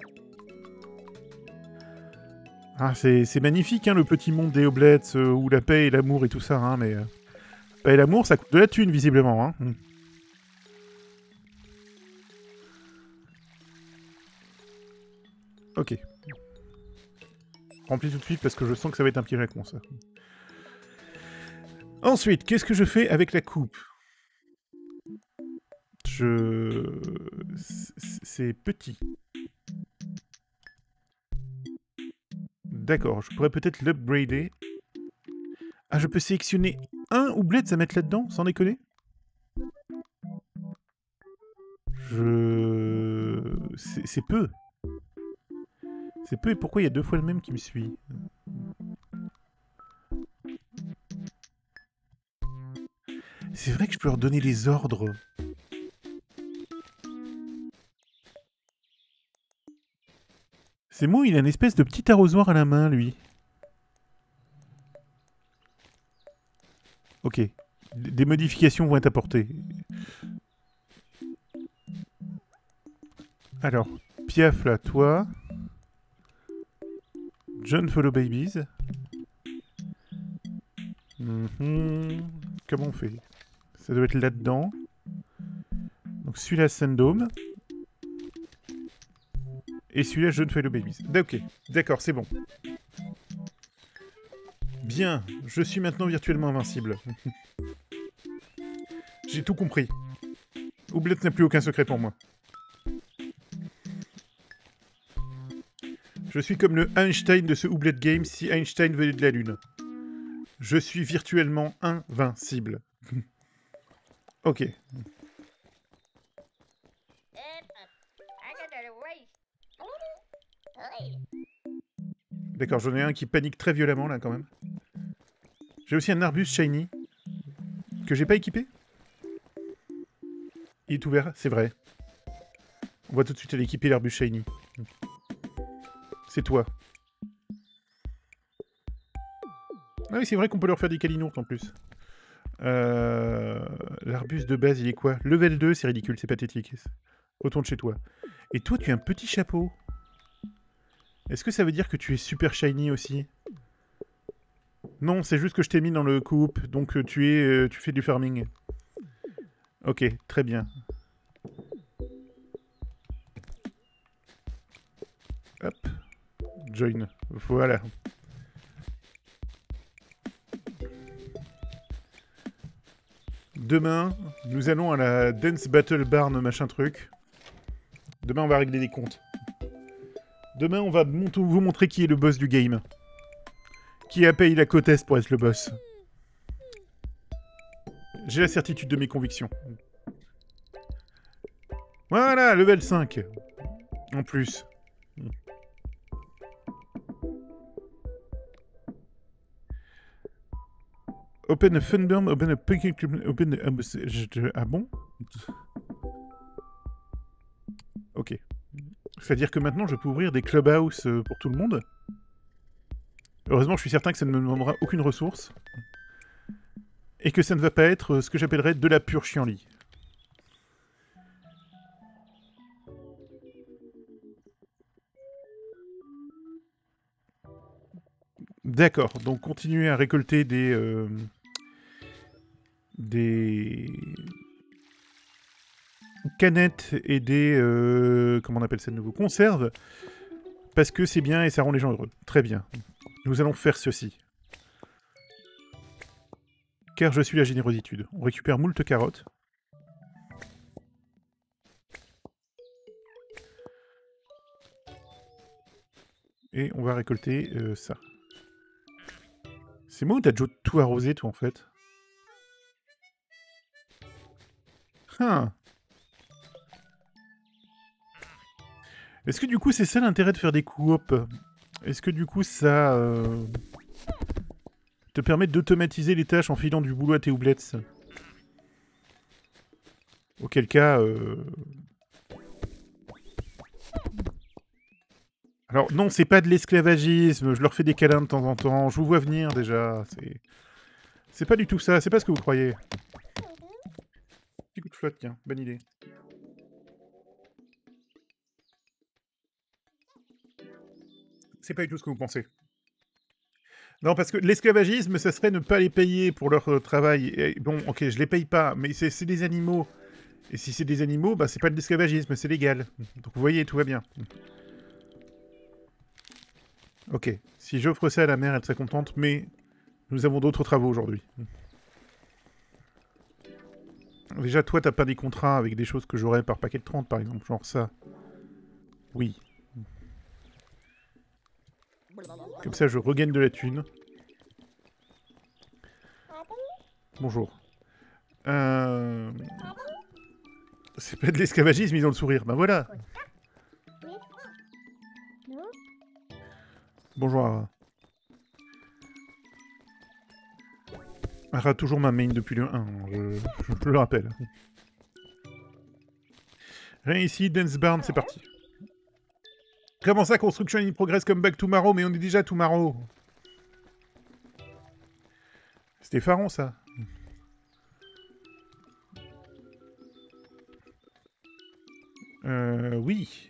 Ah, c'est magnifique, hein, le petit monde des Hoblets, euh, où la paix et l'amour et tout ça, hein, mais... Euh, paix et l'amour, ça coûte de la thune, visiblement, hein. Mm. Ok. Remplis tout de suite, parce que je sens que ça va être un piège à con, ça. Ensuite, qu'est-ce que je fais avec la coupe? Je... C'est petit. D'accord, je pourrais peut-être l'upgrader. Ah, je peux sélectionner un Houblette à mettre là-dedans, sans déconner? Je... C'est peu. C'est peu, et pourquoi il y a deux fois le même qui me suit? C'est vrai que je peux leur donner les ordres. C'est moi, il a une espèce de petit arrosoir à la main, lui. Ok. Des modifications vont être apportées. Alors, Piaf, là, toi. John Follow Babies. Mm-hmm. Comment on fait? Ça doit être là-dedans. Donc celui-là, Sandome. Et celui-là, John Follow Babies. Ok, d'accord, c'est bon. Bien, je suis maintenant virtuellement invincible. J'ai tout compris. Houblette n'a plus aucun secret pour moi. Je suis comme le Einstein de ce Houblette Game si Einstein venait de la Lune. Je suis virtuellement invincible. Ok. D'accord, j'en ai un qui panique très violemment là quand même. J'ai aussi un Arbus Shiny que j'ai pas équipé. Il est ouvert, c'est vrai. On va tout de suite aller équiper l'Arbus Shiny. C'est toi. Ah oui, c'est vrai qu'on peut leur faire des calinours en plus. Euh... L'Arbus de base, il est quoi? Level deux, c'est ridicule, c'est pathétique. Retourne chez toi. Et toi, tu as un petit chapeau. Est-ce que ça veut dire que tu es super shiny aussi? Non, c'est juste que je t'ai mis dans le coop, donc tu es, euh, tu fais du farming. Ok, très bien. Hop. Join. Voilà. Demain, nous allons à la Dance Battle Barn machin truc. Demain, on va régler les comptes. Demain, on va vous montrer qui est le boss du game. Qui a payé la côte est pour être le boss. J'ai la certitude de mes convictions. Voilà, level cinq. En plus. Open a Funburn, open a... Open a... Ah bon? Ok. C'est-à-dire que maintenant, je peux ouvrir des clubhouse pour tout le monde. Heureusement, je suis certain que ça ne me demandera aucune ressource. Et que ça ne va pas être ce que j'appellerais de la pure chienlit. D'accord, donc continuer à récolter des... Euh, des... canettes et des... Euh, comment on appelle ça de nouveau? Conserves. Parce que c'est bien et ça rend les gens heureux. Très bien. Nous allons faire ceci. Car je suis la générositude. On récupère moult carottes. Et on va récolter euh, ça. C'est moi ou t'as déjà tout arrosé, toi, en fait? Hein. Est-ce que du coup, c'est ça l'intérêt de faire des coops? Est-ce que du coup, ça euh, te permet d'automatiser les tâches en filant du boulot à tes houblets? Auquel cas... Euh... Alors, non, c'est pas de l'esclavagisme, je leur fais des câlins de temps en temps, je vous vois venir, déjà, c'est... C'est pas du tout ça, c'est pas ce que vous croyez. Petit coup de flotte, tiens, bonne idée. C'est pas du tout ce que vous pensez. Non, parce que l'esclavagisme, ça serait ne pas les payer pour leur euh, travail. Et, bon, ok, je les paye pas, mais c'est des animaux. Et si c'est des animaux, bah c'est pas de l'esclavagisme, c'est légal. Donc vous voyez, tout va bien. Ok, si j'offre ça à la mère, elle serait contente, mais nous avons d'autres travaux aujourd'hui. Déjà, toi, t'as pas des contrats avec des choses que j'aurais par paquet de trente, par exemple, genre ça. Oui. Comme ça, je regagne de la thune. Bonjour. Euh... C'est pas de l'esclavagisme, ils ont le sourire. Ben voilà. Bonjour Ara. Ara, toujours ma main depuis le un, je, je le rappelle. Rien ici, Dance Barn, c'est parti. Comment ça, construction in progress comme Back Tomorrow? Mais on est déjà Tomorrow. C'était effarant, ça. Euh, oui.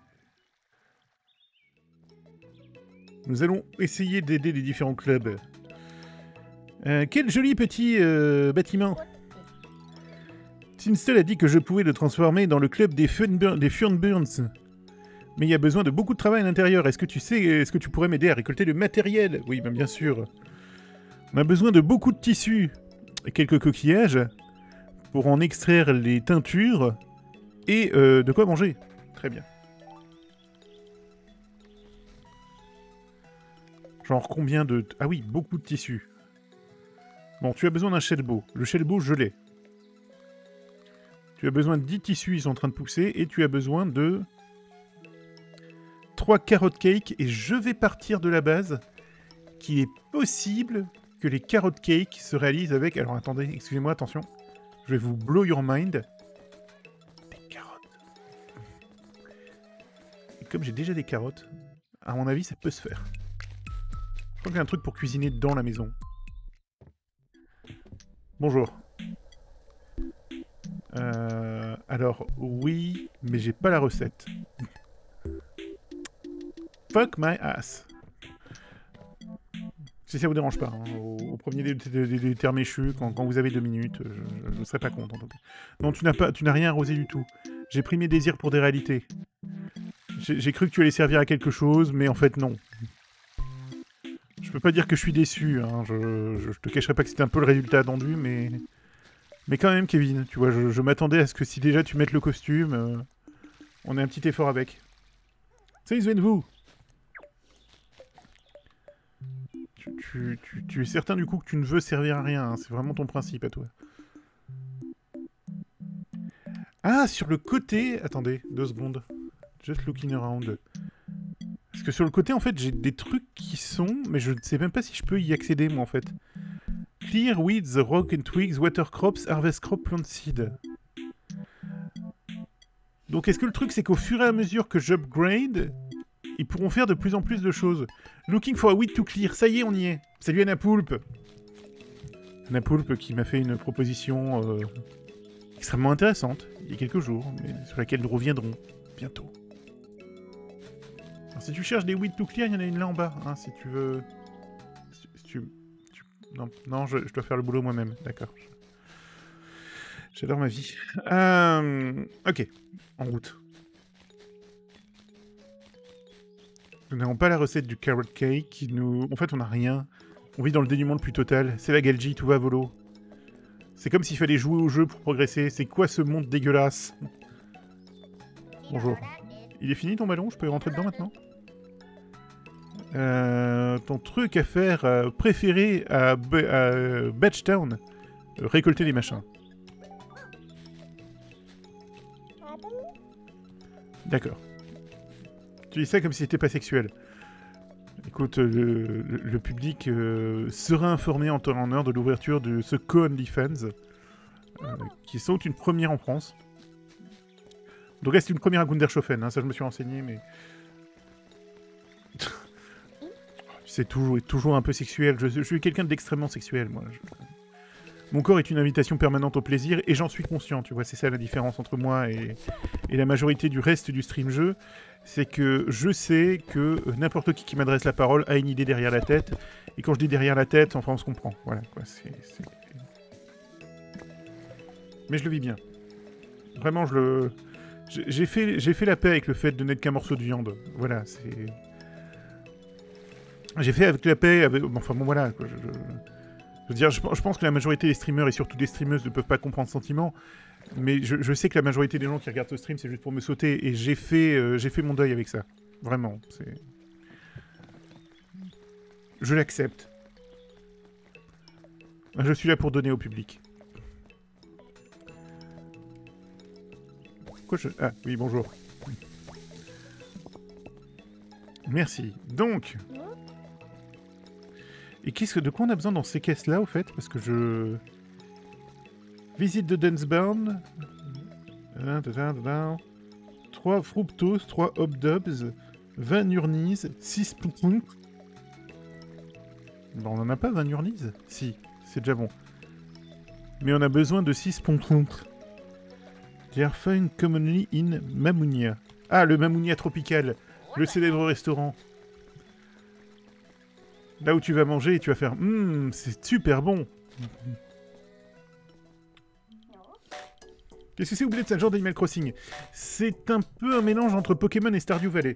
Nous allons essayer d'aider les différents clubs. Euh, quel joli petit euh, bâtiment. Tinstall a dit que je pouvais le transformer dans le club des Furnburns. Mais il y a besoin de beaucoup de travail à l'intérieur. Est-ce que tu sais, est-ce que tu pourrais m'aider à récolter le matériel? Oui, ben bien sûr. On a besoin de beaucoup de tissus et quelques coquillages pour en extraire les teintures et euh, de quoi manger. Très bien. Genre combien de... Ah oui, beaucoup de tissus. Bon, tu as besoin d'un shellbow. Le shellbow, je l'ai. Tu as besoin de dix tissus, ils sont en train de pousser, et tu as besoin de trois carrot cakes, et je vais partir de la base qu'il est possible que les carrot cakes se réalisent avec... Alors attendez, excusez-moi, attention. Je vais vous blow your mind. Des carottes. Et comme j'ai déjà des carottes, à mon avis, ça peut se faire. Je crois qu'il y a un truc pour cuisiner dans la maison. Bonjour. Euh, alors, oui, mais j'ai pas la recette. Fuck my ass. Si ça vous dérange pas, hein, au, au premier des, des, des, des termes échus, quand, quand vous avez deux minutes, je ne serais pas content en tout cas. Non, tu n'as pas, tu n'as rien arrosé du tout. J'ai pris mes désirs pour des réalités. J'ai cru que tu allais servir à quelque chose, mais en fait non. Je peux pas dire que je suis déçu, hein. je, je, je te cacherai pas que c'était un peu le résultat attendu, mais... Mais quand même, Kevin, tu vois, je, je m'attendais à ce que si déjà tu mettes le costume, euh, on ait un petit effort avec. Salut Svenvu. Tu, tu, tu, tu es certain du coup que tu ne veux servir à rien, hein. C'est vraiment ton principe à toi. Ah, sur le côté... Attendez, deux secondes. Just looking around. Parce que sur le côté, en fait, j'ai des trucs qui sont... Mais je ne sais même pas si je peux y accéder, moi, en fait. Clear weeds, rock and twigs, water crops, harvest crop, plant seed. Donc, est-ce que le truc, c'est qu'au fur et à mesure que j'upgrade, ils pourront faire de plus en plus de choses. Looking for a weed to clear. Ça y est, on y est. Salut Anna Poulpe. Anna Poulpe qui m'a fait une proposition euh, extrêmement intéressante il y a quelques jours, mais sur laquelle nous reviendrons bientôt. Alors, si tu cherches des weeds to clear, il y en a une là en bas, hein, si tu veux... Si, si tu... tu... Non, non je, je dois faire le boulot moi-même, d'accord. J'adore ma vie. Euh... Ok, en route. Nous n'avons pas la recette du carrot cake. Nous... En fait, on n'a rien. On vit dans le dénuement le plus total. C'est la galgie, tout va à volo. C'est comme s'il fallait jouer au jeu pour progresser. C'est quoi ce monde dégueulasse? Bonjour. Il est fini ton ballon? Je peux rentrer dedans maintenant? Euh, ton truc à faire euh, préféré à, B à Batchtown, euh, récolter les machins. D'accord. Tu dis ça comme si c'était pas sexuel. Écoute, le, le, le public euh, sera informé en temps et en heure de l'ouverture de ce Co-OnlyFans, euh, qui est sans doute une première en France. Donc là, c'est une première à Gundershofen, hein, ça je me suis renseigné, mais... C'est toujours, toujours un peu sexuel. Je, je suis quelqu'un d'extrêmement sexuel, moi. Je... Mon corps est une invitation permanente au plaisir, et j'en suis conscient, tu vois. C'est ça la différence entre moi et, et la majorité du reste du stream-jeu. C'est que je sais que n'importe qui qui m'adresse la parole a une idée derrière la tête. Et quand je dis derrière la tête, enfin, on se comprend. Voilà, quoi. C'est... Mais je le vis bien. Vraiment, je le... J'ai fait, j'ai fait la paix avec le fait de n'être qu'un morceau de viande. Voilà, c'est... J'ai fait avec la paix, avec... enfin bon voilà, quoi, je, je... je veux dire, je, je pense que la majorité des streamers et surtout des streameuses ne peuvent pas comprendre ce sentiment, mais je, je sais que la majorité des gens qui regardent ce stream, c'est juste pour me sauter, et j'ai fait, euh, j'ai fait mon deuil avec ça. Vraiment, c'est... Je l'accepte. Je suis là pour donner au public. Quoi je... Ah, oui, bonjour. Merci. Donc... Et qu'est-ce que de quoi on a besoin dans ces caisses-là, au fait? Parce que je... Visite de Dunsburn. trois fructose, trois hobdobs, vingt nurnies, six pompons. Bon, on en a pas vingt nurnies? Si, c'est déjà bon. Mais on a besoin de six pompons. They are found commonly in Mamounia. Ah, le Mamounia tropical, le célèbre restaurant. Là où tu vas manger et tu vas faire hum, c'est super bon. Qu'est-ce que c'est oublié de ce genre d'Animal Crossing? C'est un peu un mélange entre Pokémon et Stardew Valley.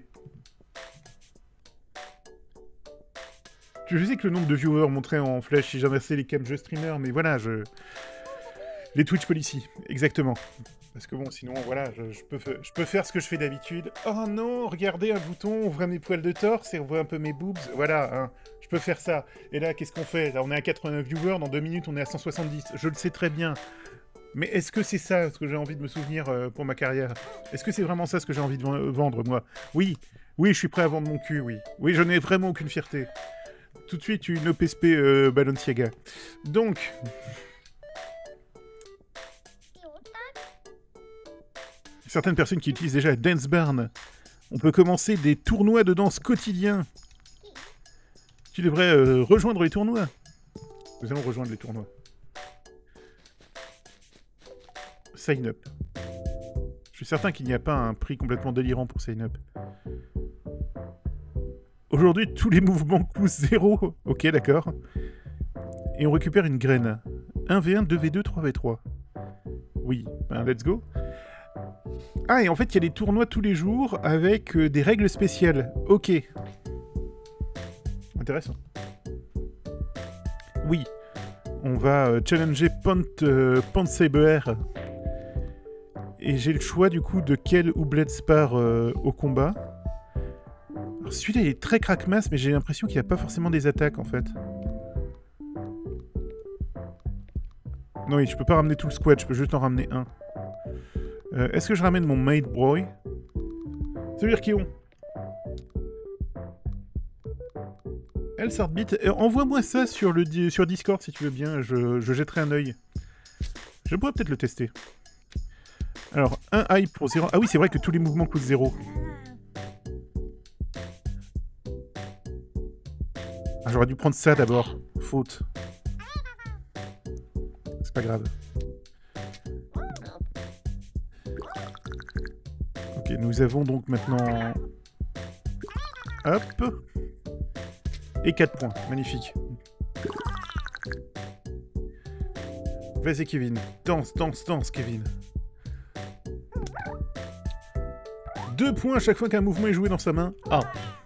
Je sais que le nombre de viewers montrait en flèche si j'inversais les cams jeux streamer, mais voilà, je... Les Twitch policy, exactement. Parce que bon, sinon, voilà, je, je, peux, je peux faire ce que je fais d'habitude. Oh non, regardez un bouton, on voit mes poils de torse et on voit un peu mes boobs. Voilà, hein, je peux faire ça. Et là, qu'est-ce qu'on fait? Là, on est à quatre-vingt-neuf viewers, dans deux minutes, on est à cent soixante-dix. Je le sais très bien. Mais est-ce que c'est ça ce que j'ai envie de me souvenir euh, pour ma carrière? Est-ce que c'est vraiment ça ce que j'ai envie de vendre, moi? Oui, oui, je suis prêt à vendre mon cul, oui. Oui, je n'ai vraiment aucune fierté. Tout de suite, une O P S P euh, Balenciaga. Donc... Certaines personnes qui utilisent déjà Dance Barn. On peut commencer des tournois de danse quotidiens. Tu devrais euh, rejoindre les tournois. Nous allons rejoindre les tournois. Sign up. Je suis certain qu'il n'y a pas un prix complètement délirant pour sign up. Aujourd'hui, tous les mouvements coûtent zéro. Ok, d'accord. Et on récupère une graine. un v un, deux v deux, trois v trois. Oui, ben let's go. Ah, et en fait, il y a des tournois tous les jours avec euh, des règles spéciales. Ok. Intéressant. Oui. On va euh, challenger Pant, euh, Pant Saber. Et j'ai le choix, du coup, de quel Oublet Spar euh, au combat. Alors, celui-là, il est très crack-masse, mais j'ai l'impression qu'il n'y a pas forcément des attaques, en fait. Non, oui, je peux pas ramener tout le squad, je peux juste en ramener un. Euh, Est-ce que je ramène mon Maid Boy? Ça veut dire qui ont? Elle Sartbit, euh, envoie-moi ça sur, le di sur Discord si tu veux bien, je, je jetterai un œil. Je pourrais peut-être le tester. Alors, un hype pour zéro. Ah oui, c'est vrai que tous les mouvements coûtent zéro. Ah, j'aurais dû prendre ça d'abord. Faute. C'est pas grave. Ok, nous avons donc maintenant... Hop. Et quatre points, magnifique. Vas-y Kevin, danse, danse, danse Kevin. Deux points à chaque fois qu'un mouvement est joué dans sa main. Ah.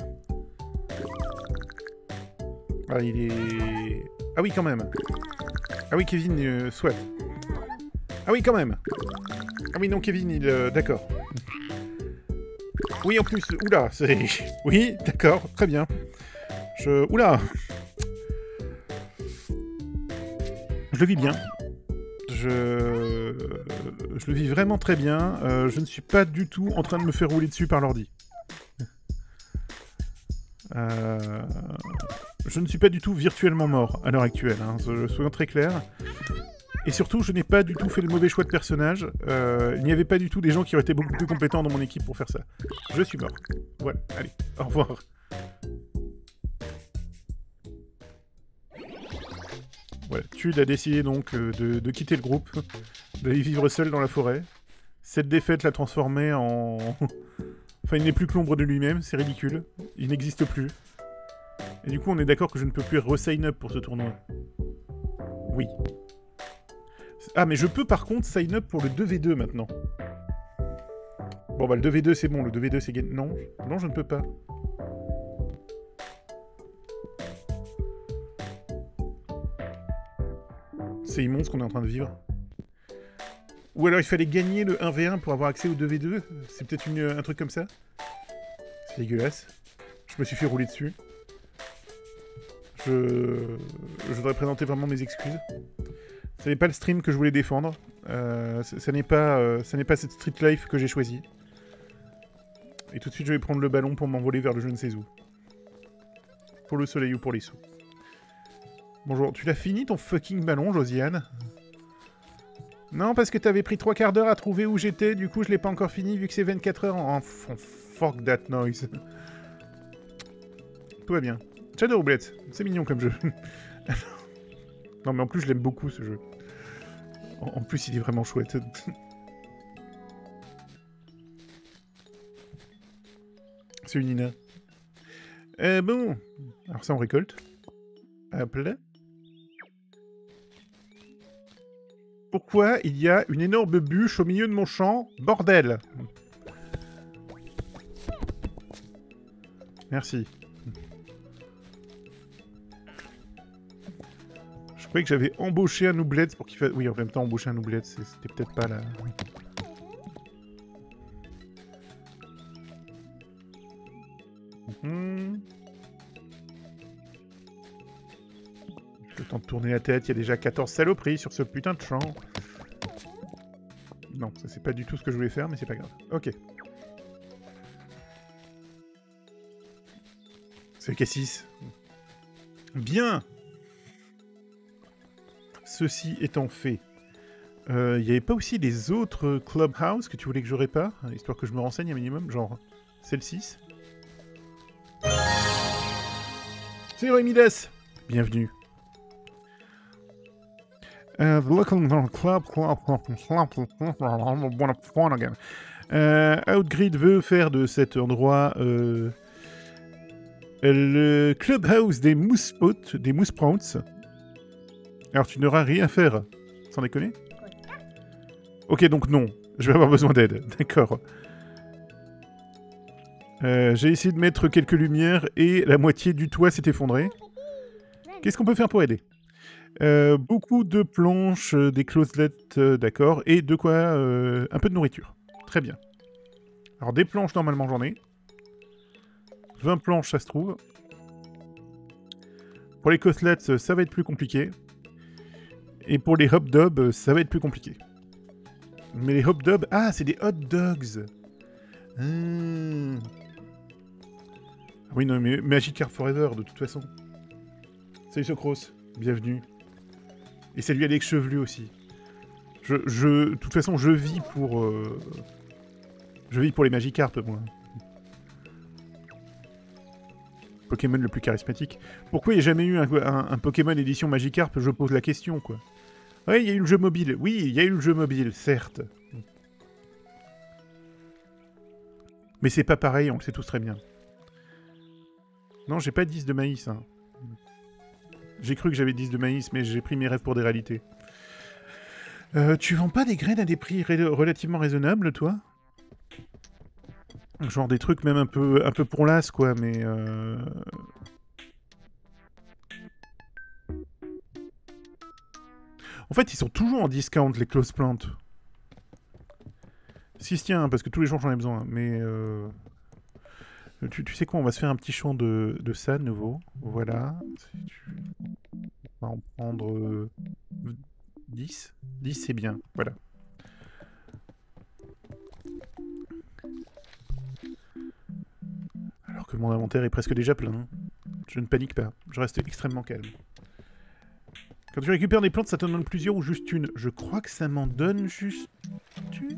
Ah, il est... Ah oui, quand même. Ah oui, Kevin, euh, soit. Ah oui, quand même. Ah oui, non, Kevin, il... Euh, d'accord. Oui, en plus... Oula, c'est... Oui, d'accord, très bien. Je... Oula. Je le vis bien. Je... Je le vis vraiment très bien. Euh, je ne suis pas du tout en train de me faire rouler dessus par l'ordi. Euh... Je ne suis pas du tout virtuellement mort à l'heure actuelle, hein, soyons très clairs. Et surtout, je n'ai pas du tout fait le mauvais choix de personnage. Euh, il n'y avait pas du tout des gens qui auraient été beaucoup plus compétents dans mon équipe pour faire ça. Je suis mort. Voilà, allez, au revoir. Voilà, Tude a décidé donc euh, de, de quitter le groupe, d'aller vivre seul dans la forêt. Cette défaite l'a transformé en... Enfin, il n'est plus que l'ombre de lui-même, c'est ridicule. Il n'existe plus. Et du coup, on est d'accord que je ne peux plus re-sign up pour ce tournoi. Oui. Ah, mais je peux par contre sign up pour le deux v deux maintenant. Bon, bah le deux v deux c'est bon, le deux v deux c'est... Non, non, je ne peux pas. C'est immonde ce qu'on est en train de vivre. Ou alors il fallait gagner le un v un pour avoir accès au deux v deux. C'est peut-être une... un truc comme ça. C'est dégueulasse. Je me suis fait rouler dessus. Je... Je voudrais présenter vraiment mes excuses. Ce n'est pas le stream que je voulais défendre. Euh, ça n'est pas, euh, ça n'est pas cette street life que j'ai choisie. Et tout de suite, je vais prendre le ballon pour m'envoler vers le je ne sais où. Pour le soleil ou pour les sous. Bonjour, tu l'as fini ton fucking ballon, Josiane? Non, parce que t'avais pris trois quarts d'heure à trouver où j'étais, du coup je l'ai pas encore fini vu que c'est vingt-quatre heures en... Oh, fuck that noise. Tout va bien. Shadow Blade, c'est mignon comme jeu. Non mais en plus je l'aime beaucoup ce jeu. En, en plus il est vraiment chouette. C'est une Ina. Euh, bon. Alors ça on récolte. Hop là. Pourquoi il y a une énorme bûche au milieu de mon champ? Bordel! Merci. Je croyais que j'avais embauché un Nooblette pour qu'il fasse... Oui, en même temps, embaucher un Nooblette, c'était peut-être pas la... Mmh. J'ai le temps de tourner la tête, il y a déjà quatorze saloperies sur ce putain de champ. Non, ça c'est pas du tout ce que je voulais faire, mais c'est pas grave. Ok. C'est le Cassis. Bien. Ceci étant fait, il euh, n'y avait pas aussi les autres Clubhouse que tu voulais que je répare, histoire que je me renseigne un minimum, genre celle-ci. C'est Rémides. Bienvenue. Uh, the local club, club, club, again. Uh, Outgrid veut faire de cet endroit euh, le clubhouse des moussepotes, des moussprouts. Alors tu n'auras rien à faire, sans déconner. Ok, donc non, je vais avoir besoin d'aide, d'accord. Euh, J'ai essayé de mettre quelques lumières et la moitié du toit s'est effondré. Qu'est-ce qu'on peut faire pour aider? Euh, beaucoup de planches, euh, des closelettes, euh, d'accord, et de quoi euh, un peu de nourriture. Très bien. Alors des planches, normalement j'en ai. vingt planches, ça se trouve. Pour les closelettes, ça va être plus compliqué. Et pour les hot dogs, ça va être plus compliqué. Mais les hot dogs... Ah, c'est des hot dogs. Mmh. Oui, non, mais Magic Card Forever, de toute façon. Salut Socros, bienvenue. Et salut Alex Chevelu aussi. Je, je, de toute façon, je vis pour... Euh, je vis pour les Magikarp, moi. Pokémon le plus charismatique. Pourquoi il n'y a jamais eu un, un, un Pokémon édition Magikarp? Je pose la question, quoi. Oui, il y a eu le jeu mobile. Oui, il y a eu le jeu mobile, certes. Mais c'est pas pareil, on le sait tous très bien. Non, j'ai pas dix de maïs, hein. J'ai cru que j'avais dix de maïs, mais j'ai pris mes rêves pour des réalités. Euh, tu vends pas des graines à des prix relativement raisonnables, toi? Genre des trucs même un peu, un peu pour l'as, quoi, mais... Euh... En fait, ils sont toujours en discount, les close plants. Si, tiens, parce que tous les jours j'en ai besoin, mais... Euh... Tu, tu sais quoi, on va se faire un petit champ de, de ça de nouveau. Voilà. On va en prendre euh, dix. dix c'est bien, voilà. Alors que mon inventaire est presque déjà plein. Je ne panique pas, je reste extrêmement calme. Quand tu récupères des plantes, ça t'en donne plusieurs ou juste une? Je crois que ça m'en donne juste une.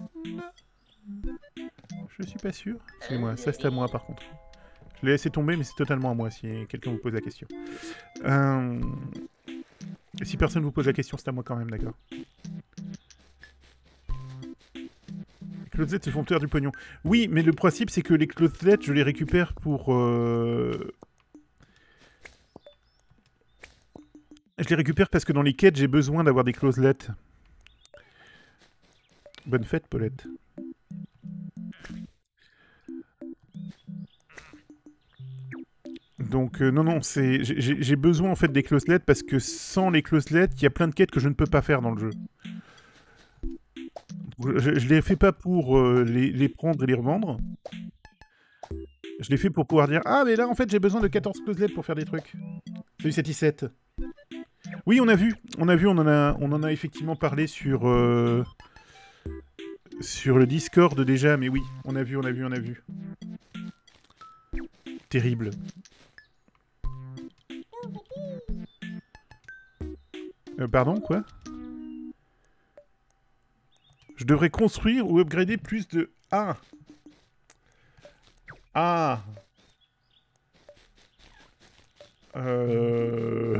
Je suis pas sûr. Excusez-moi, ça c'est à moi par contre. Je l'ai laissé tomber, mais c'est totalement à moi si quelqu'un vous pose la question. Euh... Et si personne vous pose la question, c'est à moi quand même, d'accord. Les closelettes se font faire du pognon. Oui, mais le principe c'est que les closelettes, je les récupère pour... Euh... Je les récupère parce que dans les quêtes, j'ai besoin d'avoir des closelettes. Bonne fête, Paulette. Donc, euh, non, non, c'est j'ai besoin en fait des closelettes parce que sans les closelettes, il y a plein de quêtes que je ne peux pas faire dans le jeu. Je, je les fais pas pour euh, les, les prendre et les revendre. Je les fais pour pouvoir dire « Ah, mais là, en fait, j'ai besoin de quatorze closelettes pour faire des trucs. » Salut, c'est I sept. Oui, on a vu. On a vu, on en a, on en a effectivement parlé sur... Euh, sur le Discord déjà, mais oui, on a vu, on a vu, on a vu. Terrible. Euh, pardon, quoi? Je devrais construire ou upgrader plus de... Ah! Ah! Euh...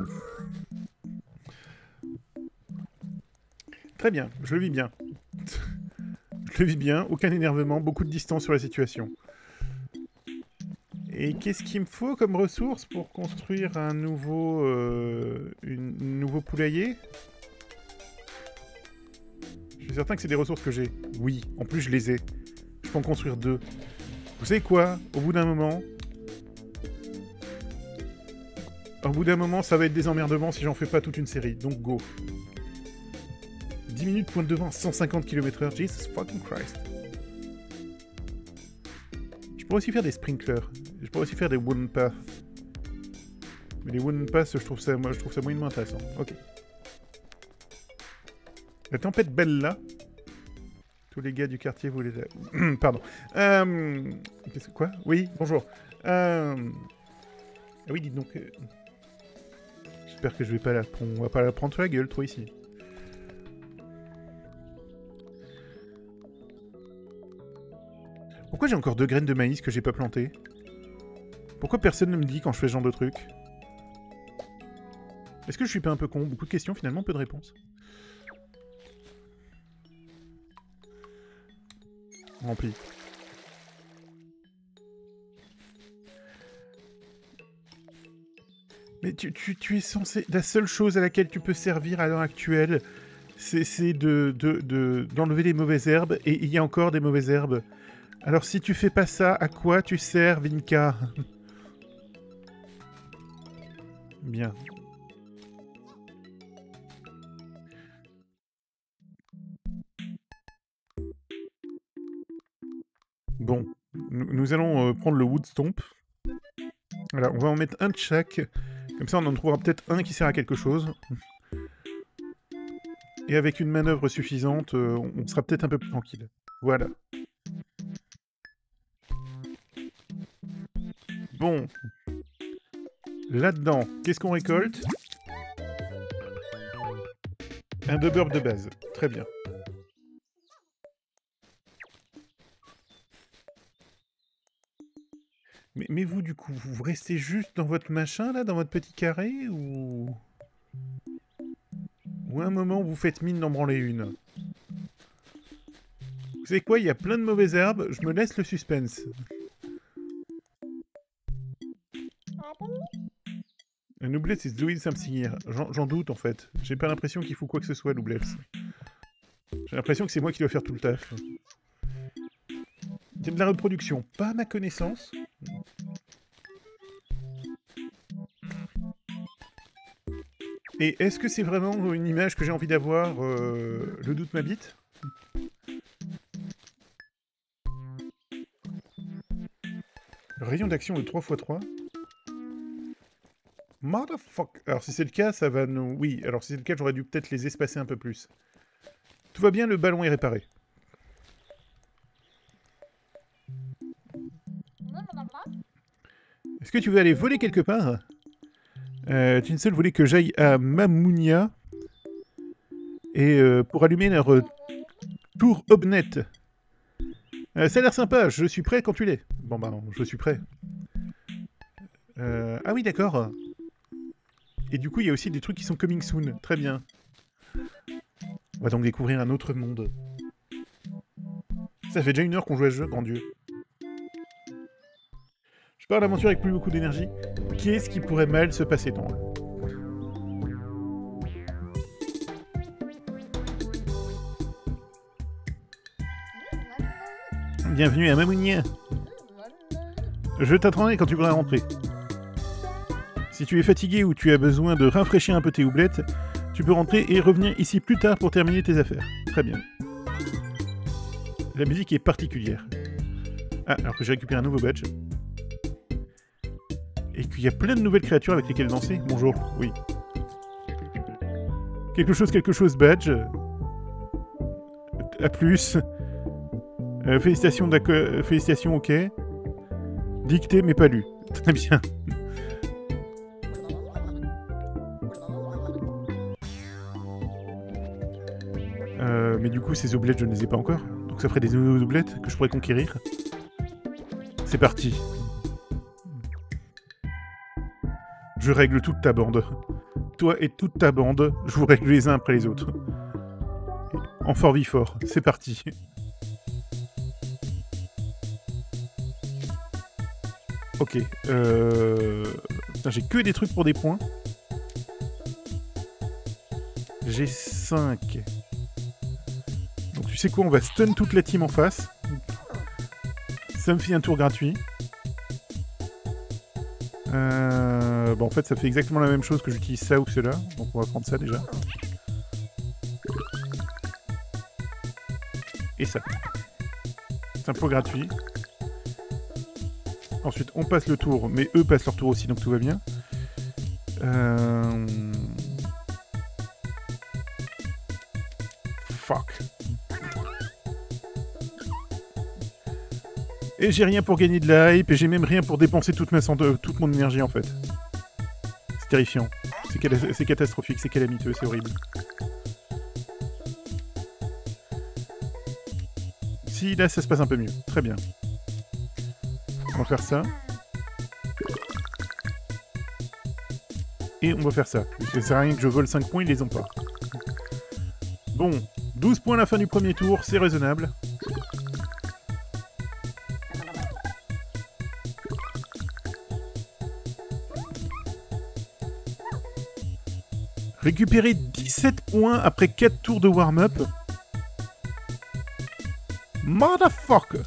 Très bien, je le vis bien. Je le vis bien, aucun énervement, beaucoup de distance sur la situation. Et qu'est-ce qu'il me faut comme ressources pour construire un nouveau... Euh, une, un nouveau poulailler? Je suis certain que c'est des ressources que j'ai. Oui, en plus je les ai. Je peux en construire deux. Vous savez quoi? Au bout d'un moment... Au bout d'un moment, ça va être des emmerdements si j'en fais pas toute une série. Donc go. dix minutes pointe de vent à cent cinquante kilomètres heure. Jesus fucking Christ. Je pourrais aussi faire des sprinklers. Je pourrais aussi faire des wooden paths. Mais les wooden paths, je trouve ça, moi, je trouve ça moyennement intéressant. Ok. La tempête Bella. Tous les gars du quartier voulaient... Pardon. Euh... Qu'est-ce que... Quoi? Oui, bonjour. Euh... Ah oui, dites donc... Euh... J'espère que je vais pas la prendre... On va pas la prendre sur la gueule, trop, ici. Pourquoi j'ai encore deux graines de maïs que j'ai pas plantées? Pourquoi personne ne me dit quand je fais ce genre de truc? Est-ce que je suis pas un peu con? Beaucoup de questions, finalement, peu de réponses. Rempli. Mais tu, tu, tu es censé... La seule chose à laquelle tu peux servir à l'heure actuelle, c'est de, de, de, d'enlever les mauvaises herbes, et il y a encore des mauvaises herbes. Alors si tu fais pas ça, à quoi tu sers, Vinka? Bien. Bon, nous, nous allons euh, prendre le wood stomp. Voilà, on va en mettre un de chaque. Comme ça, on en trouvera peut-être un qui sert à quelque chose. Et avec une manœuvre suffisante, euh, on sera peut-être un peu plus tranquille. Voilà. Bon. Là-dedans, qu'est-ce qu'on récolte? Un double de base. Très bien. Mais, mais vous, du coup, vous restez juste dans votre machin, là, dans votre petit carré, ou... Ou à un moment, vous faites mine d'en branler une? Vous savez quoi? Il y a plein de mauvaises herbes, je me laisse le suspense. Noublets, c'est doing something here. J'en doute, en fait. J'ai pas l'impression qu'il faut quoi que ce soit, Noublets. J'ai l'impression que c'est moi qui dois faire tout le taf. C'est de la reproduction, pas à ma connaissance. Et est-ce que c'est vraiment une image que j'ai envie d'avoir? euh, Le doute m'habite. Rayon d'action de trois fois trois. Motherfuck. Alors si c'est le cas, ça va nous... Oui, alors si c'est le cas, j'aurais dû peut-être les espacer un peu plus. Tout va bien, le ballon est réparé. Est-ce que tu veux aller voler quelque part? euh, Tinsel voulait que j'aille à Mamounia et euh, pour allumer leur euh, tour Hobnet. Euh, ça a l'air sympa, je suis prêt quand tu l'es. Bon bah non, je suis prêt. Euh, ah oui, d'accord. Et du coup, il y a aussi des trucs qui sont coming soon. Très bien. On va donc découvrir un autre monde. Ça fait déjà une heure qu'on joue à ce jeu, grand Dieu. Je pars à l'aventure avec plus beaucoup d'énergie. Qu'est-ce qui pourrait mal se passer dans là? Bienvenue à Mamounia. Je t'attendrai quand tu voudras rentrer. Si tu es fatigué ou tu as besoin de rafraîchir un peu tes houblette, tu peux rentrer et revenir ici plus tard pour terminer tes affaires. Très bien. La musique est particulière. Ah, alors que j'ai récupéré un nouveau badge. Et qu'il y a plein de nouvelles créatures avec lesquelles danser. Bonjour, oui. Quelque chose, quelque chose, badge. A plus. Euh, félicitations, d'accord. Euh, félicitations, ok. Dicté, mais pas lu. Très bien. Euh, mais du coup, ces oblettes, je ne les ai pas encore. Donc ça ferait des nouveaux oblettes que je pourrais conquérir. C'est parti. Je règle toute ta bande. Toi et toute ta bande, je vous règle les uns après les autres. En fort vie fort. C'est parti. Ok. Euh... J'ai que des trucs pour des points. J'ai cinq. Donc tu sais quoi, on va stun toute la team en face. Ça me fait un tour gratuit. Euh... Bon, en fait, ça fait exactement la même chose que j'utilise ça ou cela. Donc on va prendre ça déjà. Et ça. C'est un pot gratuit. Ensuite, on passe le tour, mais eux passent leur tour aussi, donc tout va bien. Euh... Fuck. Et j'ai rien pour gagner de la hype, et j'ai même rien pour dépenser toute, ma santé, toute mon énergie, en fait. C'est terrifiant. C'est catastrophique, c'est calamiteux, c'est horrible. Si, là, ça se passe un peu mieux. Très bien. On va faire ça. Et on va faire ça. Ça sert à rien que je vole cinq points, ils les ont pas. Bon, douze points à la fin du premier tour, c'est raisonnable. Récupérer dix-sept points après quatre tours de warm-up. Motherfucker!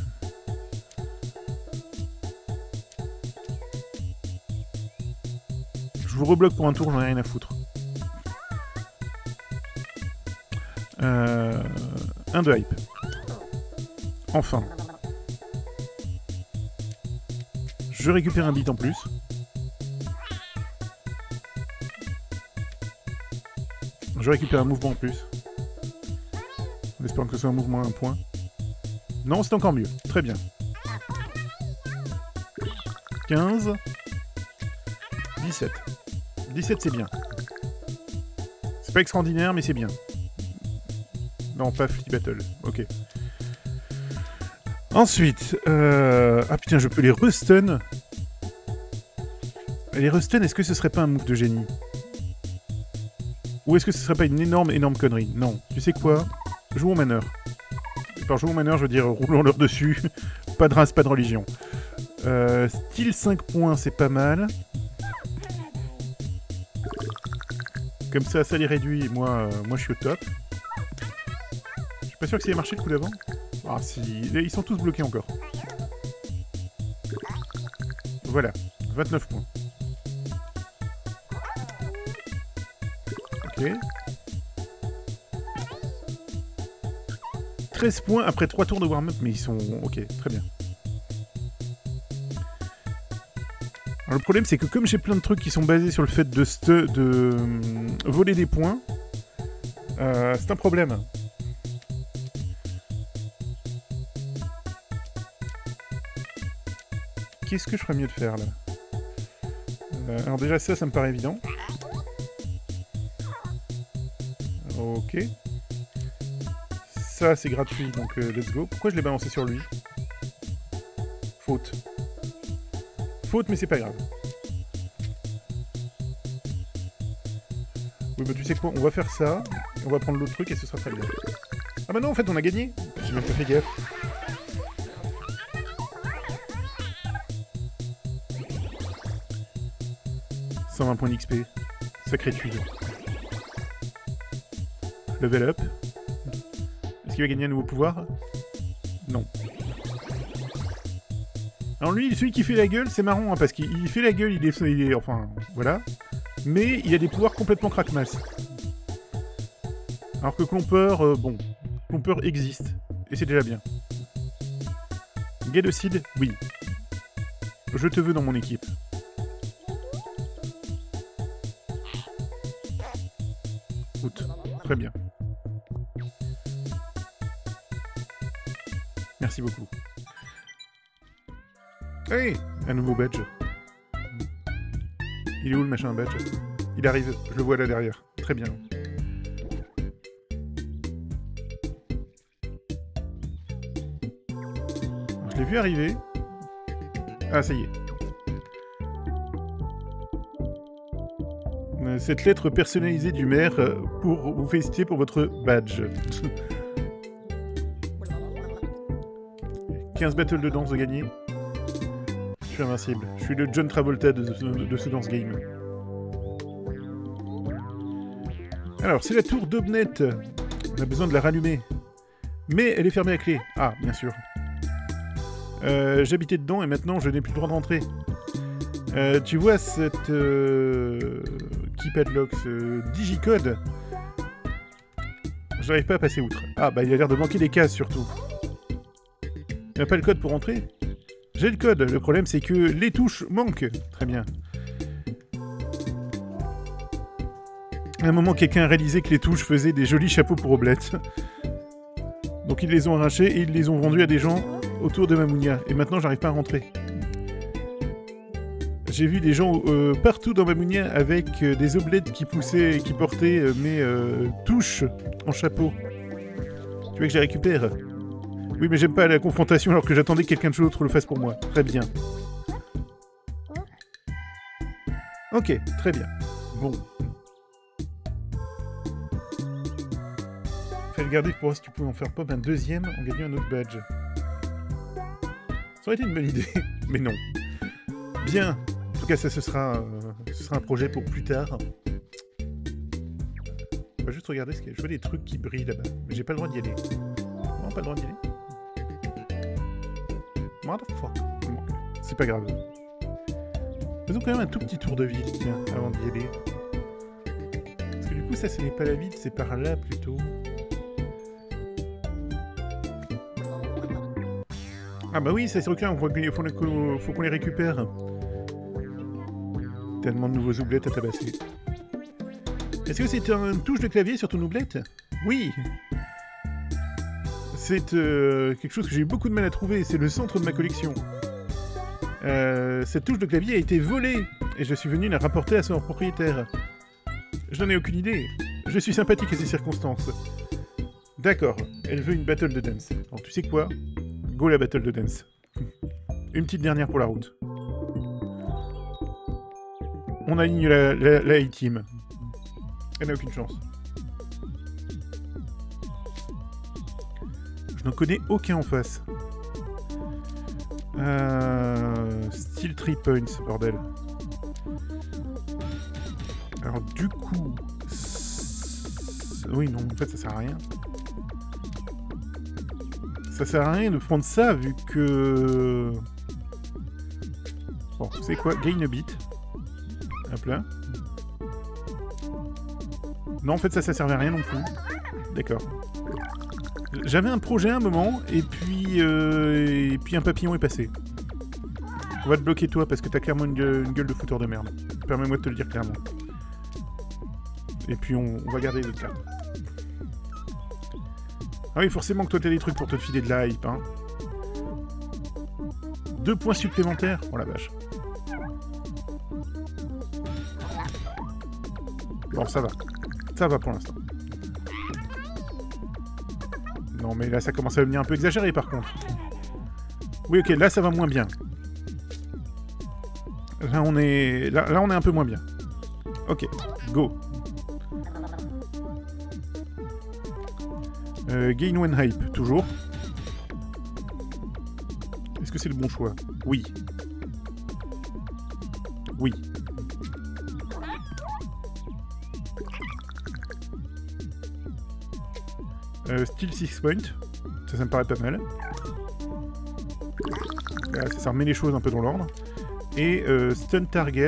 Je vous rebloque pour un tour, j'en ai rien à foutre. Euh, un de hype. Enfin. Je récupère un bit en plus. Je récupère un mouvement en plus. En espérant que ce soit un mouvement à un point. Non, c'est encore mieux. Très bien. quinze. dix-sept. dix-sept, c'est bien. C'est pas extraordinaire, mais c'est bien. Non, pas Flea Battle. Ok. Ensuite, euh... ah putain, je peux les restun. Les restun, est-ce que ce serait pas un move de génie? Ou est-ce que ce serait pas une énorme, énorme connerie? Non. Tu sais quoi? Jouons au maneur. Et par jouons au maneur, je veux dire roulons-leur dessus. Pas de race, pas de religion. Euh, style cinq points, c'est pas mal. Comme ça, ça les réduit. Moi, euh, moi, je suis au top. Je suis pas sûr que ça ait marché le coup d'avant. Ah si, ils sont tous bloqués encore. Voilà, vingt-neuf points. Ok. treize points après trois tours de warm-up, mais ils sont... Ok, très bien. Alors, le problème, c'est que comme j'ai plein de trucs qui sont basés sur le fait de, de, de euh, voler des points, euh, c'est un problème. Qu'est-ce que je ferais mieux de faire, là? euh, Alors déjà, ça, ça me paraît évident. Ok. Ça, c'est gratuit, donc euh, let's go. Pourquoi je l'ai balancé sur lui? Faute. Faute, mais c'est pas grave. Oui, bah tu sais quoi, on va faire ça, on va prendre l'autre truc et ce sera très bien. Ah bah non, en fait, on a gagné. J'ai même pas fait gaffe. cent vingt points d'X P. Sacré tuile. Level up. Est-ce qu'il va gagner un nouveau pouvoir? Non. Alors lui, celui qui fait la gueule, c'est marrant, hein, parce qu'il fait la gueule, il est, il est... Enfin, voilà. Mais il a des pouvoirs complètement crackmass. Alors que Clompeur, euh, bon... Clompeur existe. Et c'est déjà bien. Gadocide, oui. Je te veux dans mon équipe. Out. Très bien. Merci beaucoup. Hey, un nouveau badge. Il est où le machin badge? Il arrive, je le vois là derrière. Très bien. Je l'ai vu arriver. Ah, ça y est. Cette lettre personnalisée du maire pour vous féliciter pour votre badge. quinze battles de danse de gagner. Je suis invincible. Je suis le John Travolta de, de, de ce dance game. Alors, c'est la tour d'Obnet. On a besoin de la rallumer. Mais elle est fermée à clé. Ah, bien sûr. Euh, J'habitais dedans et maintenant je n'ai plus le droit de rentrer. Euh, tu vois cette... Euh... Key padlock, ce digicode. Je n'arrive pas à passer outre. Ah, bah il a l'air de manquer des cases surtout. Il n'y a pas le code pour entrer? J'ai le code, le problème c'est que les touches manquent. Très bien. À un moment, quelqu'un a réalisé que les touches faisaient des jolis chapeaux pour Oblette. Donc ils les ont arrachés et ils les ont vendus à des gens autour de Mamounia. Et maintenant, j'arrive pas à rentrer. J'ai vu des gens euh, partout dans Mamounia avec euh, des oblettes qui poussaient et qui portaient euh, mes euh, touches en chapeau. Tu veux que je les récupère? Oui, mais j'aime pas la confrontation alors que j'attendais que quelqu'un d'autre le fasse pour moi. Très bien. Ok, très bien. Bon. Fais regarder pour voir si tu pouvais en faire pop un deuxième en gagnant un autre badge. Ça aurait été une bonne idée, mais non. Bien. En tout cas, ça, ce sera, euh, ce sera un projet pour plus tard. On va juste regarder ce qu'il y a. Je vois des trucs qui brillent là-bas, mais j'ai pas le droit d'y aller. Non, pas le droit d'y aller. Motherfuck. C'est pas grave. Faisons quand même un tout petit tour de ville, tiens, avant d'y aller. Parce que du coup, ça, ce n'est pas la ville, c'est par là, plutôt. Ah bah oui, ça c'est reculé, il faut, faut, faut qu'on les récupère. Tellement de nouveaux oublettes à tabasser. Est-ce que c'est une touche de clavier sur ton oublette? Oui. C'est euh, quelque chose que j'ai eu beaucoup de mal à trouver, c'est le centre de ma collection. Euh, cette touche de clavier a été volée, et je suis venu la rapporter à son propriétaire. Je n'en ai aucune idée. Je suis sympathique à ces circonstances. D'accord, elle veut une battle de dance. Alors tu sais quoi? Go la battle de dance. Une petite dernière pour la route. On aligne la, la, la A-Team. Elle n'a aucune chance. Je n'en connais aucun en face. Euh... Still three points, bordel. Alors du coup... Oui, non, en fait ça sert à rien. Ça sert à rien de prendre ça, vu que... Bon, tu sais quoi? Gain a bit. Hop là. Non, en fait, ça, ça servait à rien non plus. D'accord. J'avais un projet à un moment, et puis... Euh, et puis un papillon est passé. On va te bloquer toi parce que t'as clairement une gueule, une gueule de fouteur de merde. Permets-moi de te le dire clairement. Et puis on, on va garder les autres cartes. Ah oui, forcément que toi t'as des trucs pour te filer de la hype, hein. Deux points supplémentaires. Oh la vache. Bon, ça va. Ça va pour l'instant. Non, mais là, ça commence à devenir un peu exagéré, par contre. Oui, ok, là, ça va moins bien. Là, on est... Là, là on est un peu moins bien. Ok, go. Euh, gain one hype, toujours. Est-ce que c'est le bon choix? Oui. Oui. Euh, Still six point. Ça, ça me paraît pas mal. Là, ça, ça remet les choses un peu dans l'ordre. Et euh, Stun Target.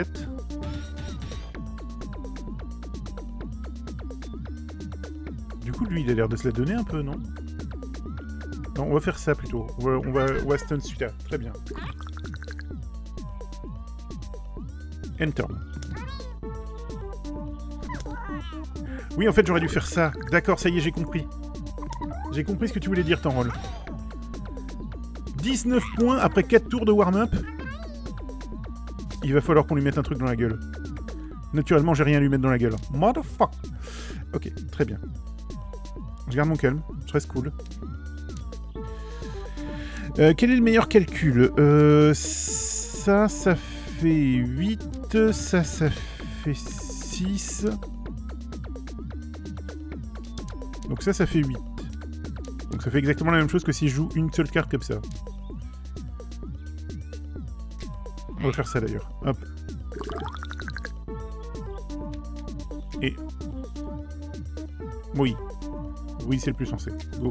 Du coup, lui, il a l'air de se la donner un peu, non? Non, on va faire ça plutôt. On va, on va, on va stun celui-là. Très bien. Enter. Oui, en fait, j'aurais dû faire ça. D'accord, ça y est, j'ai compris. J'ai compris ce que tu voulais dire, Tanrol. dix-neuf points après quatre tours de warm-up. Il va falloir qu'on lui mette un truc dans la gueule. Naturellement, j'ai rien à lui mettre dans la gueule. Motherfuck. Ok, très bien. Je garde mon calme. Je reste cool. Euh, quel est le meilleur calcul? euh, Ça, ça fait huit. Ça, ça fait six. Donc ça, ça fait huit. Donc ça fait exactement la même chose que si je joue une seule carte comme ça. On va faire ça d'ailleurs. Hop. Et... Oui. Oui, c'est le plus sensé. Go.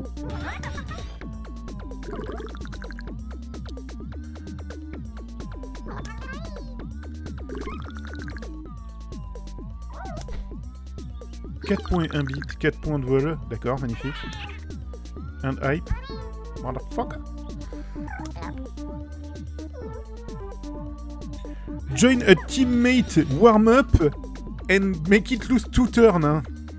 quatre points et un bit, quatre points de vol. D'accord, magnifique. And hype. Motherfucker. Join a teammate warm-up and make it lose two turns. Hein.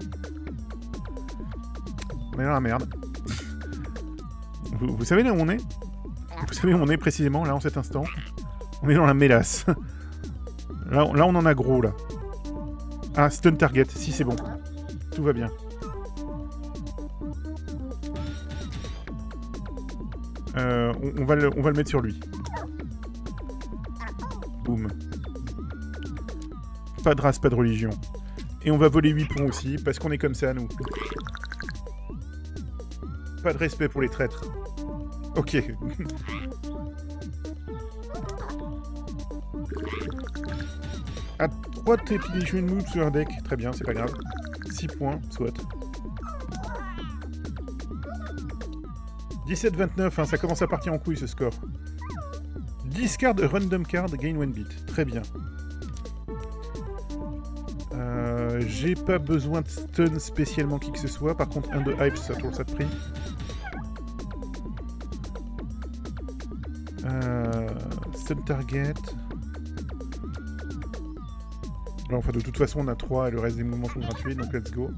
On est dans la merde. Vous, vous savez là où on est? Vous savez où on est précisément, là, en cet instant? On est dans la mélasse. Là, on, là, on en a gros, là. Ah, stun target. Si, c'est bon. Tout va bien. Euh, on, on, va le, on va le mettre sur lui. Boum. Pas de race, pas de religion. Et on va voler huit points aussi, parce qu'on est comme ça, nous. Pas de respect pour les traîtres. Ok. À trois Tepidation Mood sur un deck. Très bien, c'est pas grave. six points, soit. dix-sept vingt-neuf, hein, ça commence à partir en couille ce score. Discard a random card, gain one bit. Très bien. Euh, J'ai pas besoin de stun spécialement qui que ce soit. Par contre, un de hype, ça tourne ça de prix. Euh, stun target. Là, enfin, de toute façon, on a trois et le reste des mouvements sont gratuits, donc let's go.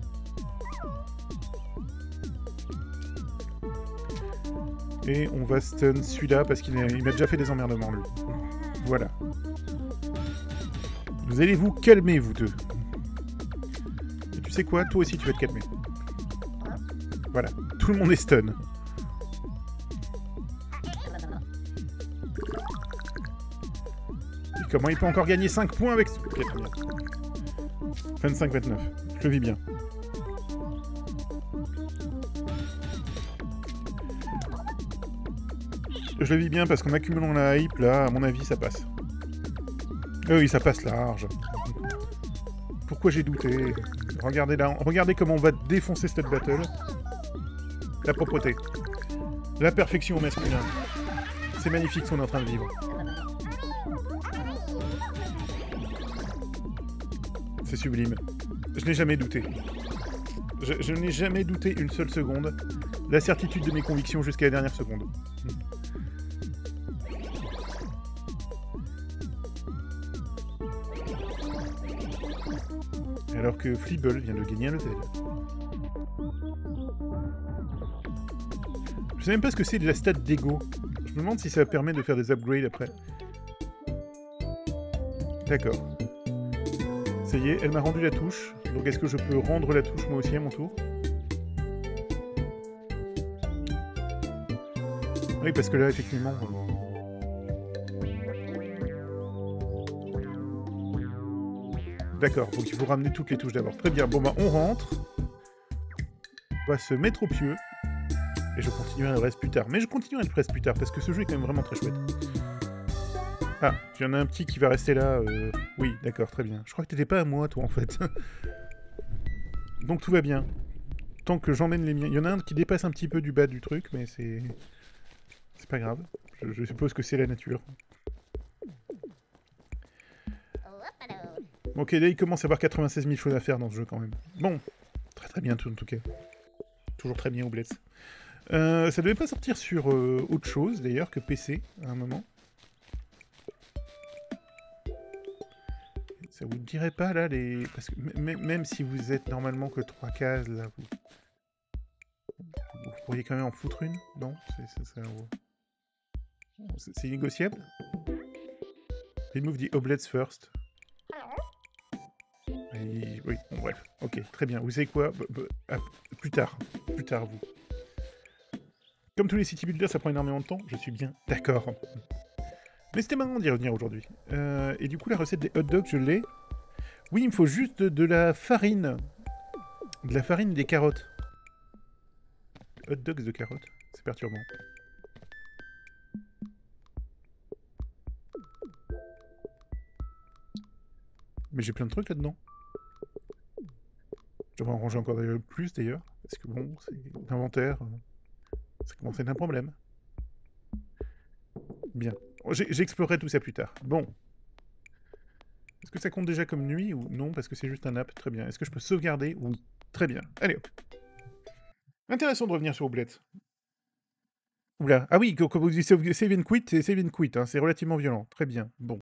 Et on va stun celui-là parce qu'il m'a déjà fait des emmerdements, lui. Voilà. Vous allez vous calmer, vous deux. Et tu sais quoi? Toi aussi, tu vas te calmer. Voilà. Tout le monde est stun. Et comment il peut encore gagner cinq points avec... Ok, très bien. vingt-cinq vingt-neuf. Je le vis bien. Je le vis bien parce qu'en accumulant la hype, là, à mon avis, ça passe. Euh, oui, ça passe large. Pourquoi j'ai douté? Regardez là, regardez comment on va défoncer cette battle. La propreté. La perfection au masculin. C'est magnifique ce qu'on est en train de vivre. C'est sublime. Je n'ai jamais douté. Je, je n'ai jamais douté une seule seconde. La certitude de mes convictions jusqu'à la dernière seconde. Alors que Fleeble vient de gagner un level. Je sais même pas ce que c'est de la stat d'ego. Je me demande si ça permet de faire des upgrades après. D'accord. Ça y est, elle m'a rendu la touche. Donc est-ce que je peux rendre la touche moi aussi à mon tour? Oui, parce que là, effectivement... D'accord, donc il faut ramener toutes les touches d'abord. Très bien, bon bah on rentre. On va se mettre au pieu. Et je continuerai le reste plus tard. Mais je continuerai le reste plus tard, parce que ce jeu est quand même vraiment très chouette. Ah, il y en a un petit qui va rester là. Euh... Oui, d'accord, très bien. Je crois que t'étais pas à moi, toi, en fait. Donc tout va bien. Tant que j'emmène les miens... Il y en a un qui dépasse un petit peu du bas du truc, mais c'est... C'est pas grave. Je, je suppose que c'est la nature. Ok, là, il commence à avoir quatre-vingt-seize mille choses à faire dans ce jeu, quand même. Bon. Très très bien, tout, en tout cas. Toujours très bien, Oublets. Euh, ça devait pas sortir sur euh, autre chose, d'ailleurs, que P C, à un moment. Ça vous dirait pas, là, les... Parce que même si vous êtes normalement que trois cases, là, vous... Vous pourriez quand même en foutre une? Non? C'est négociable? Remove the oblets first. Et... Oui, bon, bref. Ok, très bien. Vous savez quoi? B -b ah, plus tard. Plus tard, vous. Comme tous les city builders, ça prend énormément de temps. Je suis bien d'accord. Mais c'était marrant d'y revenir aujourd'hui. Euh, et du coup, la recette des hot dogs, je l'ai. Oui, il me faut juste de, de la farine. De la farine et des carottes. Hot dogs de carottes. C'est perturbant. Mais j'ai plein de trucs là-dedans. Je devrais en ranger encore plus d'ailleurs. Parce que bon, c'est l'inventaire. Ça commence à être un problème. Bien. J'explorerai tout ça plus tard. Bon. Est-ce que ça compte déjà comme nuit ou non? Parce que c'est juste un app. Très bien. Est-ce que je peux sauvegarder? Oui. Très bien. Allez hop. Intéressant de revenir sur Oublets. Oula. Ah oui, comme vous dites, save and quit, c'est save and quit. Hein. C'est relativement violent. Très bien. Bon.